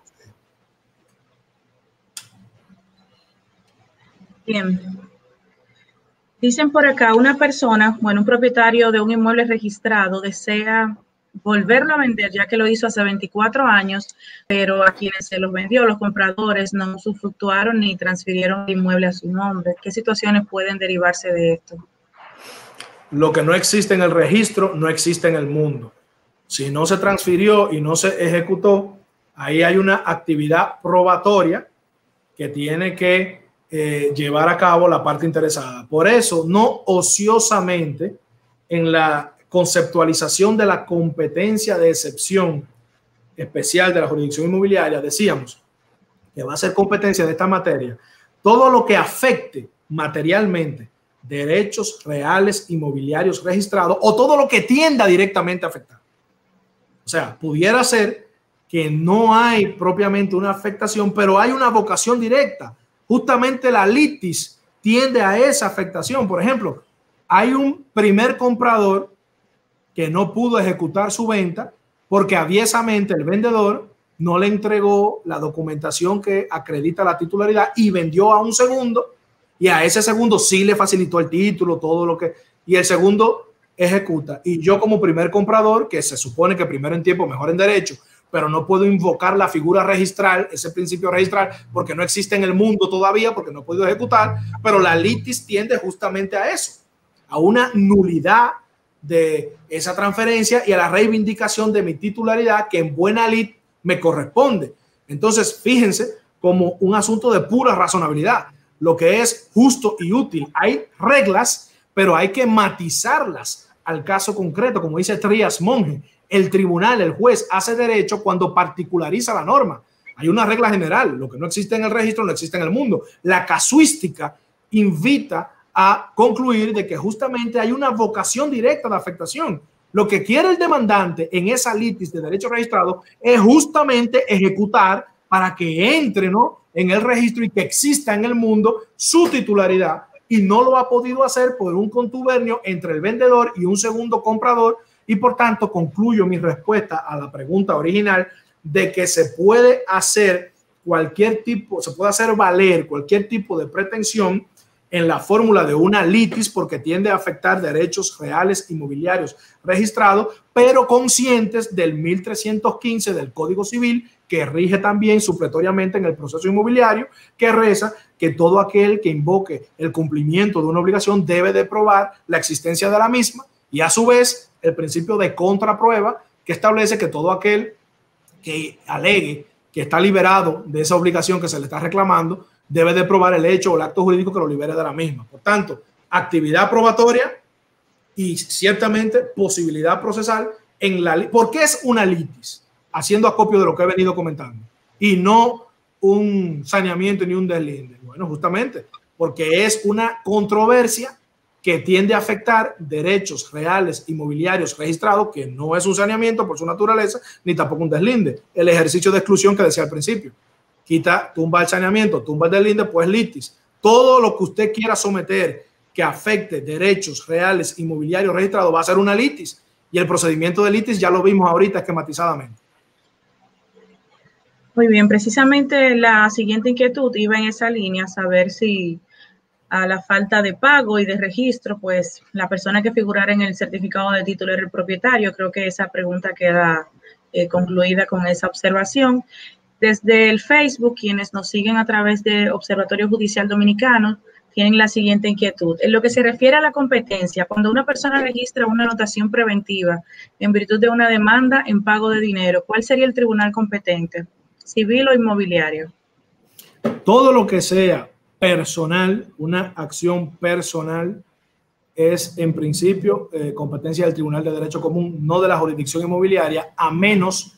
Bien. Dicen por acá, una persona, bueno, un propietario de un inmueble registrado desea volverlo a vender, ya que lo hizo hace veinticuatro años, pero a quienes se los vendió, los compradores, no usufructuaron ni transfirieron el inmueble a su nombre. ¿Qué situaciones pueden derivarse de esto? Lo que no existe en el registro, no existe en el mundo. Si no se transfirió y no se ejecutó, ahí hay una actividad probatoria que tiene que eh, llevar a cabo la parte interesada. Por eso, no ociosamente, en la conceptualización de la competencia de excepción especial de la jurisdicción inmobiliaria, decíamos que va a ser competencia de esta materia todo lo que afecte materialmente derechos reales inmobiliarios registrados o todo lo que tienda directamente a afectar. O sea, pudiera ser que no hay propiamente una afectación, pero hay una vocación directa. Justamente la litis tiende a esa afectación. Por ejemplo, hay un primer comprador que no pudo ejecutar su venta porque aviesamente el vendedor no le entregó la documentación que acredita la titularidad y vendió a un segundo, y a ese segundo sí le facilitó el título, todo lo que, y el segundo ejecuta. Y yo como primer comprador, que se supone que primero en tiempo, mejor en derecho, pero no puedo invocar la figura registral, ese principio registral, porque no existe en el mundo todavía, porque no he podido ejecutar, pero la litis tiende justamente a eso, a una nulidad de esa transferencia y a la reivindicación de mi titularidad que en buena lid me corresponde. Entonces, fíjense como un asunto de pura razonabilidad, lo que es justo y útil. Hay reglas, pero hay que matizarlas al caso concreto, como dice Trías Monge. El tribunal, el juez, hace derecho cuando particulariza la norma. Hay una regla general, lo que no existe en el registro no existe en el mundo. La casuística invita a concluir de que justamente hay una vocación directa de afectación. Lo que quiere el demandante en esa litis de derecho registrado es justamente ejecutar para que entre, ¿no?, en el registro y que exista en el mundo su titularidad, y no lo ha podido hacer por un contubernio entre el vendedor y un segundo comprador. Y por tanto concluyo mi respuesta a la pregunta original de que se puede hacer cualquier tipo, se puede hacer valer cualquier tipo de pretensión en la fórmula de una litis porque tiende a afectar derechos reales inmobiliarios registrados, pero conscientes del mil trescientos quince del Código Civil, que rige también supletoriamente en el proceso inmobiliario, que reza que todo aquel que invoque el cumplimiento de una obligación debe de probar la existencia de la misma, y a su vez el principio de contraprueba, que establece que todo aquel que alegue que está liberado de esa obligación que se le está reclamando debe de probar el hecho o el acto jurídico que lo libere de la misma. Por tanto, actividad probatoria y ciertamente posibilidad procesal en la... ¿Por qué es una litis? Haciendo acopio de lo que he venido comentando, y no un saneamiento ni un deslinde. Bueno, justamente porque es una controversia que tiende a afectar derechos reales inmobiliarios registrados, que no es un saneamiento por su naturaleza, ni tampoco un deslinde. El ejercicio de exclusión que decía al principio. Quita, tumba el saneamiento, tumba el deslinde, pues litis. Todo lo que usted quiera someter que afecte derechos reales inmobiliarios registrados va a ser una litis. Y el procedimiento de litis ya lo vimos ahorita esquematizadamente. Muy bien, precisamente la siguiente inquietud iba en esa línea, saber si a la falta de pago y de registro, pues la persona que figurara en el certificado de título era el propietario. Creo que esa pregunta queda eh, concluida con esa observación. Desde el Facebook, quienes nos siguen a través de Observatorio Judicial Dominicano, tienen la siguiente inquietud. En lo que se refiere a la competencia, cuando una persona registra una anotación preventiva en virtud de una demanda en pago de dinero, ¿cuál sería el tribunal competente? ¿Civil o inmobiliario? Todo lo que sea personal, una acción personal, es en principio eh, competencia del Tribunal de Derecho Común, no de la jurisdicción inmobiliaria, a menos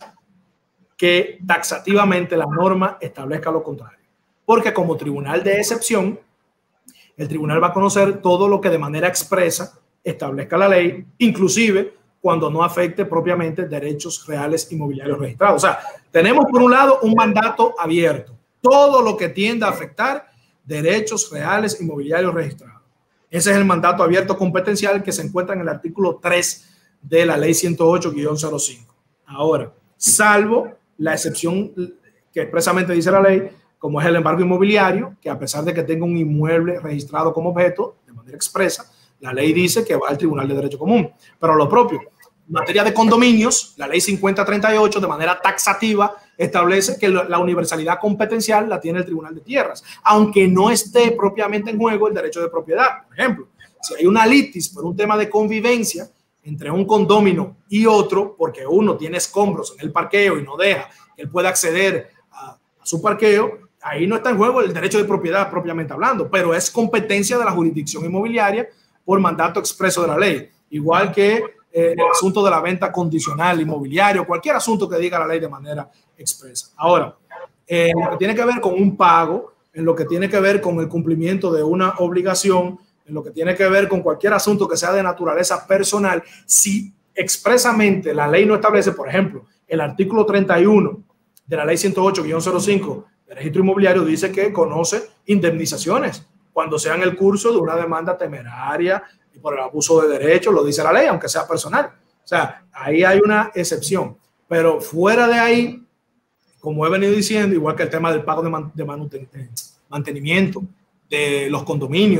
que taxativamente la norma establezca lo contrario. Porque como tribunal de excepción, el tribunal va a conocer todo lo que de manera expresa establezca la ley, inclusive cuando no afecte propiamente derechos reales inmobiliarios registrados. O sea, tenemos por un lado un mandato abierto, todo lo que tienda a afectar derechos reales inmobiliarios registrados. Ese es el mandato abierto competencial que se encuentra en el artículo tres de la ley ciento ocho guión cero cinco. Ahora, salvo la excepción que expresamente dice la ley, como es el embargo inmobiliario, que a pesar de que tenga un inmueble registrado como objeto, de manera expresa, la ley dice que va al Tribunal de Derecho Común. Pero lo propio, en materia de condominios, la ley cincuenta treinta y ocho de manera taxativa establece que la universalidad competencial la tiene el Tribunal de Tierras, aunque no esté propiamente en juego el derecho de propiedad. Por ejemplo, si hay una litis por un tema de convivencia entre un condominio y otro, porque uno tiene escombros en el parqueo y no deja que él pueda acceder a, a su parqueo, ahí no está en juego el derecho de propiedad propiamente hablando, pero es competencia de la jurisdicción inmobiliaria por mandato expreso de la ley. Igual que eh, el asunto de la venta condicional inmobiliario, cualquier asunto que diga la ley de manera expresa. Ahora, eh, en lo que tiene que ver con un pago, en lo que tiene que ver con el cumplimiento de una obligación, en lo que tiene que ver con cualquier asunto que sea de naturaleza personal, si expresamente la ley no establece, por ejemplo, el artículo treinta y uno de la ley ciento ocho guión cero cinco del registro inmobiliario dice que conoce indemnizaciones cuando sea en el curso de una demanda temeraria y por el abuso de derechos, lo dice la ley, aunque sea personal. O sea, ahí hay una excepción. Pero fuera de ahí, como he venido diciendo, igual que el tema del pago de, man, de mantenimiento de los condominios,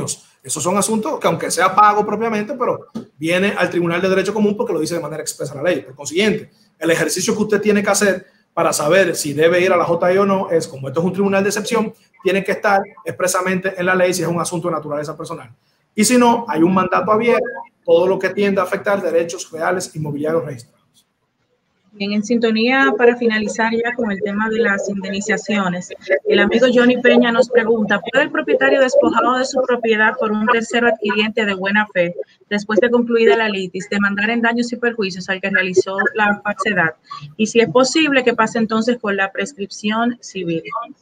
Esos son asuntos que, aunque sea pago propiamente, pero viene al Tribunal de Derecho Común porque lo dice de manera expresa la ley. Por consiguiente, el ejercicio que usted tiene que hacer para saber si debe ir a la J I o no es, como esto es un tribunal de excepción, tiene que estar expresamente en la ley si es un asunto de naturaleza personal. Y si no, hay un mandato abierto, todo lo que tiende a afectar derechos reales inmobiliarios registrados. Bien, en sintonía para finalizar ya con el tema de las indemnizaciones, el amigo Johnny Peña nos pregunta, ¿puede el propietario despojado de su propiedad por un tercero adquiriente de buena fe, después de concluida la litis, demandar en daños y perjuicios al que realizó la falsedad? Y si es posible, ¿qué pasa entonces con la prescripción civil?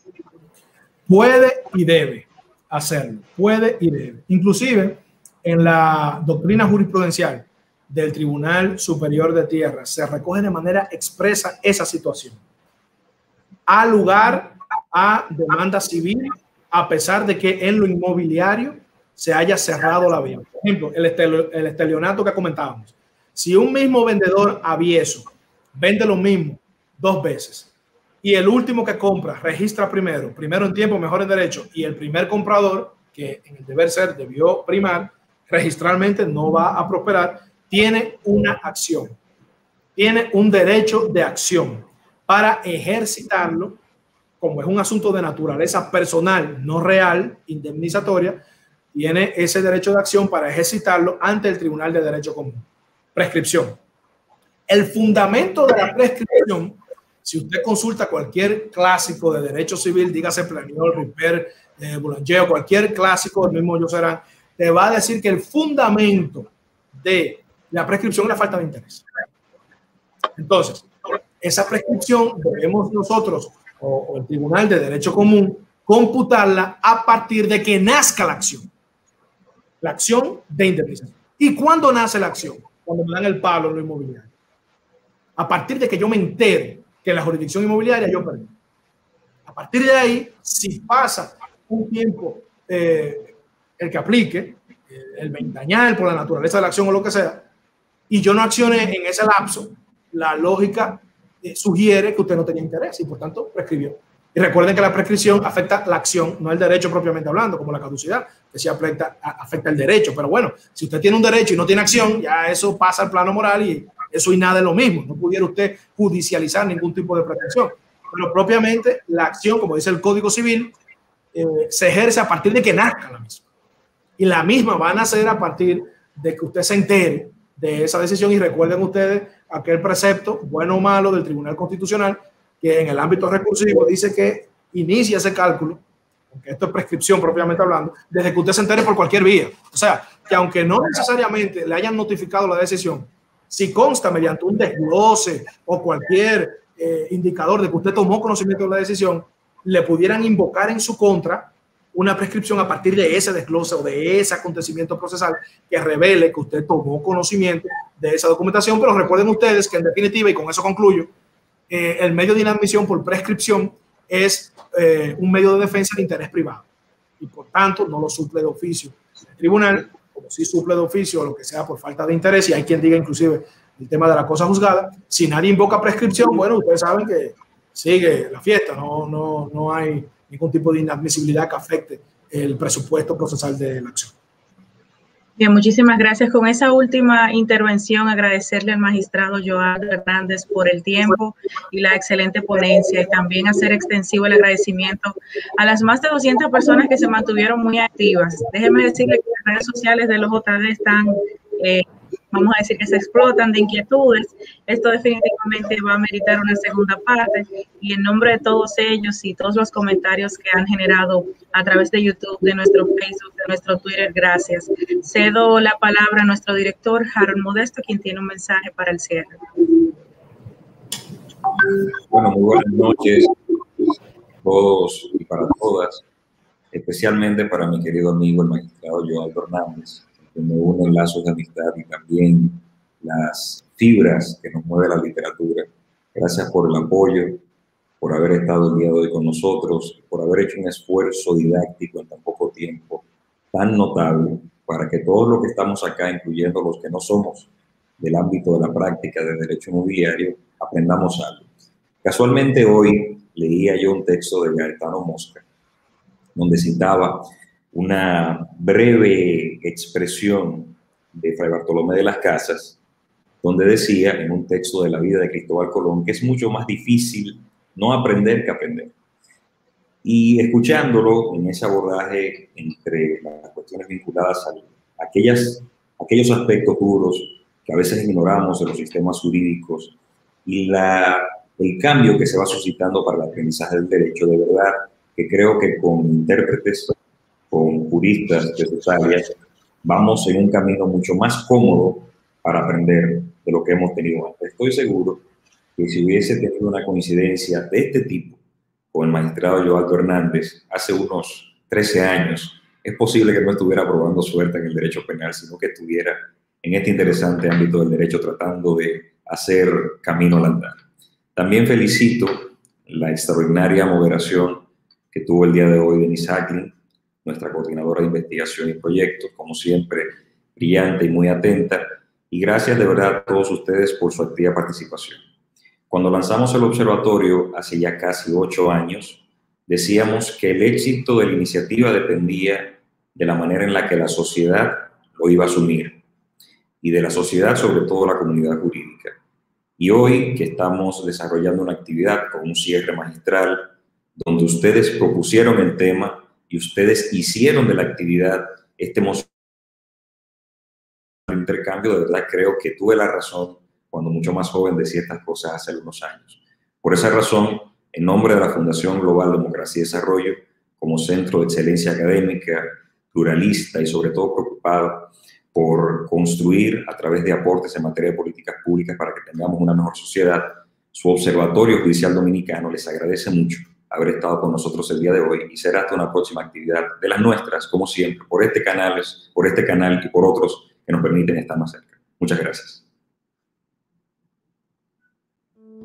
Puede y debe hacerlo, puede y debe. Inclusive, en la doctrina jurisprudencial del Tribunal Superior de Tierra se recoge de manera expresa esa situación. Ha lugar a demanda civil a pesar de que en lo inmobiliario se haya cerrado la vía. Por ejemplo, el, estel el estelionato que comentábamos. Si un mismo vendedor avieso vende lo mismo dos veces y el último que compra registra primero, primero en tiempo, mejor en derecho, y el primer comprador, que en el deber ser debió primar, registralmente no va a prosperar, tiene una acción, tiene un derecho de acción para ejercitarlo, como es un asunto de naturaleza personal, no real, indemnizatoria, tiene ese derecho de acción para ejercitarlo ante el Tribunal de Derecho Común. Prescripción. El fundamento de la prescripción, si usted consulta cualquier clásico de derecho civil, dígase Planiol, Ripper, eh, Boulanger, cualquier clásico, el mismo Joserán, te va a decir que el fundamento de la prescripción es la falta de interés. Entonces, esa prescripción debemos nosotros o, o el Tribunal de Derecho Común computarla a partir de que nazca la acción. La acción de indemnización. ¿Y cuándo nace la acción? Cuando me dan el palo en lo inmobiliario. A partir de que yo me entere que la jurisdicción inmobiliaria yo perdí. A partir de ahí, si pasa un tiempo eh, el que aplique, eh, el ventañal por la naturaleza de la acción o lo que sea, y yo no accioné en ese lapso, la lógica eh, sugiere que usted no tenía interés y por tanto prescribió. Y recuerden que la prescripción afecta la acción, no el derecho propiamente hablando, como la caducidad, que sí afecta, afecta el derecho. Pero bueno, si usted tiene un derecho y no tiene acción, ya eso pasa al plano moral y eso y nada es lo mismo. No pudiera usted judicializar ningún tipo de prescripción. Pero propiamente la acción, como dice el Código Civil, eh, se ejerce a partir de que nazca la misma. Y la misma va a nacer a partir de que usted se entere de esa decisión. Y recuerden ustedes aquel precepto, bueno o malo, del Tribunal Constitucional, que en el ámbito recursivo dice que inicia ese cálculo, aunque esto es prescripción propiamente hablando, desde que usted se entere por cualquier vía. O sea, que aunque no necesariamente le hayan notificado la decisión, si consta mediante un desglose o cualquier eh, indicador de que usted tomó conocimiento de la decisión, le pudieran invocar en su contra una prescripción a partir de ese desglose o de ese acontecimiento procesal que revele que usted tomó conocimiento de esa documentación. Pero recuerden ustedes que en definitiva, y con eso concluyo, eh, el medio de inadmisión por prescripción es eh, un medio de defensa de interés privado y por tanto no lo suple de oficio el tribunal, como si suple de oficio o lo que sea por falta de interés. Y hay quien diga inclusive el tema de la cosa juzgada. Si nadie invoca prescripción, bueno, ustedes saben que sigue la fiesta, no, no, no hay ningún tipo de inadmisibilidad que afecte el presupuesto procesal de la acción. Bien, muchísimas gracias. Con esa última intervención, agradecerle al magistrado Joaldo Hernández por el tiempo y la excelente ponencia, y también hacer extensivo el agradecimiento a las más de doscientas personas que se mantuvieron muy activas. Déjeme decirle que las redes sociales de los J D están, eh, vamos a decir que se explotan de inquietudes. Esto definitivamente va a meritar una segunda parte, y en nombre de todos ellos y todos los comentarios que han generado a través de YouTube, de nuestro Facebook, de nuestro Twitter, gracias. Cedo la palabra a nuestro director, Harold Modesto, quien tiene un mensaje para el cierre. Bueno, muy buenas noches a todos y para todas, especialmente para mi querido amigo el magistrado Joaldo Hernández, que me unen lazos de amistad y también las fibras que nos mueve la literatura. Gracias por el apoyo, por haber estado el día de hoy con nosotros, por haber hecho un esfuerzo didáctico en tan poco tiempo, tan notable, para que todos los que estamos acá, incluyendo los que no somos del ámbito de la práctica de derecho inmobiliario, aprendamos algo. Casualmente hoy leía yo un texto de Gaetano Mosca, donde citaba una breve expresión de Fray Bartolomé de las Casas, donde decía en un texto de la vida de Cristóbal Colón que es mucho más difícil no aprender que aprender. Y escuchándolo en ese abordaje entre las cuestiones vinculadas a aquellas, aquellos aspectos duros que a veces ignoramos en los sistemas jurídicos y la, el cambio que se va suscitando para el aprendizaje del derecho, de verdad que creo que con intérpretes, con juristas de sus áreas, vamos en un camino mucho más cómodo para aprender de lo que hemos tenido antes. Estoy seguro que si hubiese tenido una coincidencia de este tipo con el magistrado Joaldo Hernández hace unos trece años, es posible que no estuviera probando suerte en el derecho penal, sino que estuviera en este interesante ámbito del derecho tratando de hacer camino al andar. También felicito la extraordinaria moderación que tuvo el día de hoy Denise Hacklin, nuestra coordinadora de investigación y proyectos, como siempre, brillante y muy atenta, y gracias de verdad a todos ustedes por su activa participación. Cuando lanzamos el observatorio hace ya casi ocho años, decíamos que el éxito de la iniciativa dependía de la manera en la que la sociedad lo iba a asumir, y de la sociedad, sobre todo la comunidad jurídica. Y hoy que estamos desarrollando una actividad con un cierre magistral, donde ustedes propusieron el tema y ustedes hicieron de la actividad este intercambio, de verdad creo que tuve la razón cuando mucho más joven decía estas cosas hace algunos años. Por esa razón, en nombre de la Fundación Global Democracia y Desarrollo, como centro de excelencia académica, pluralista y sobre todo preocupado por construir a través de aportes en materia de políticas públicas para que tengamos una mejor sociedad, su Observatorio Judicial Dominicano les agradece mucho haber estado con nosotros el día de hoy y será hasta una próxima actividad de las nuestras, como siempre, por este canal, por este canal y por otros que nos permiten estar más cerca. Muchas gracias.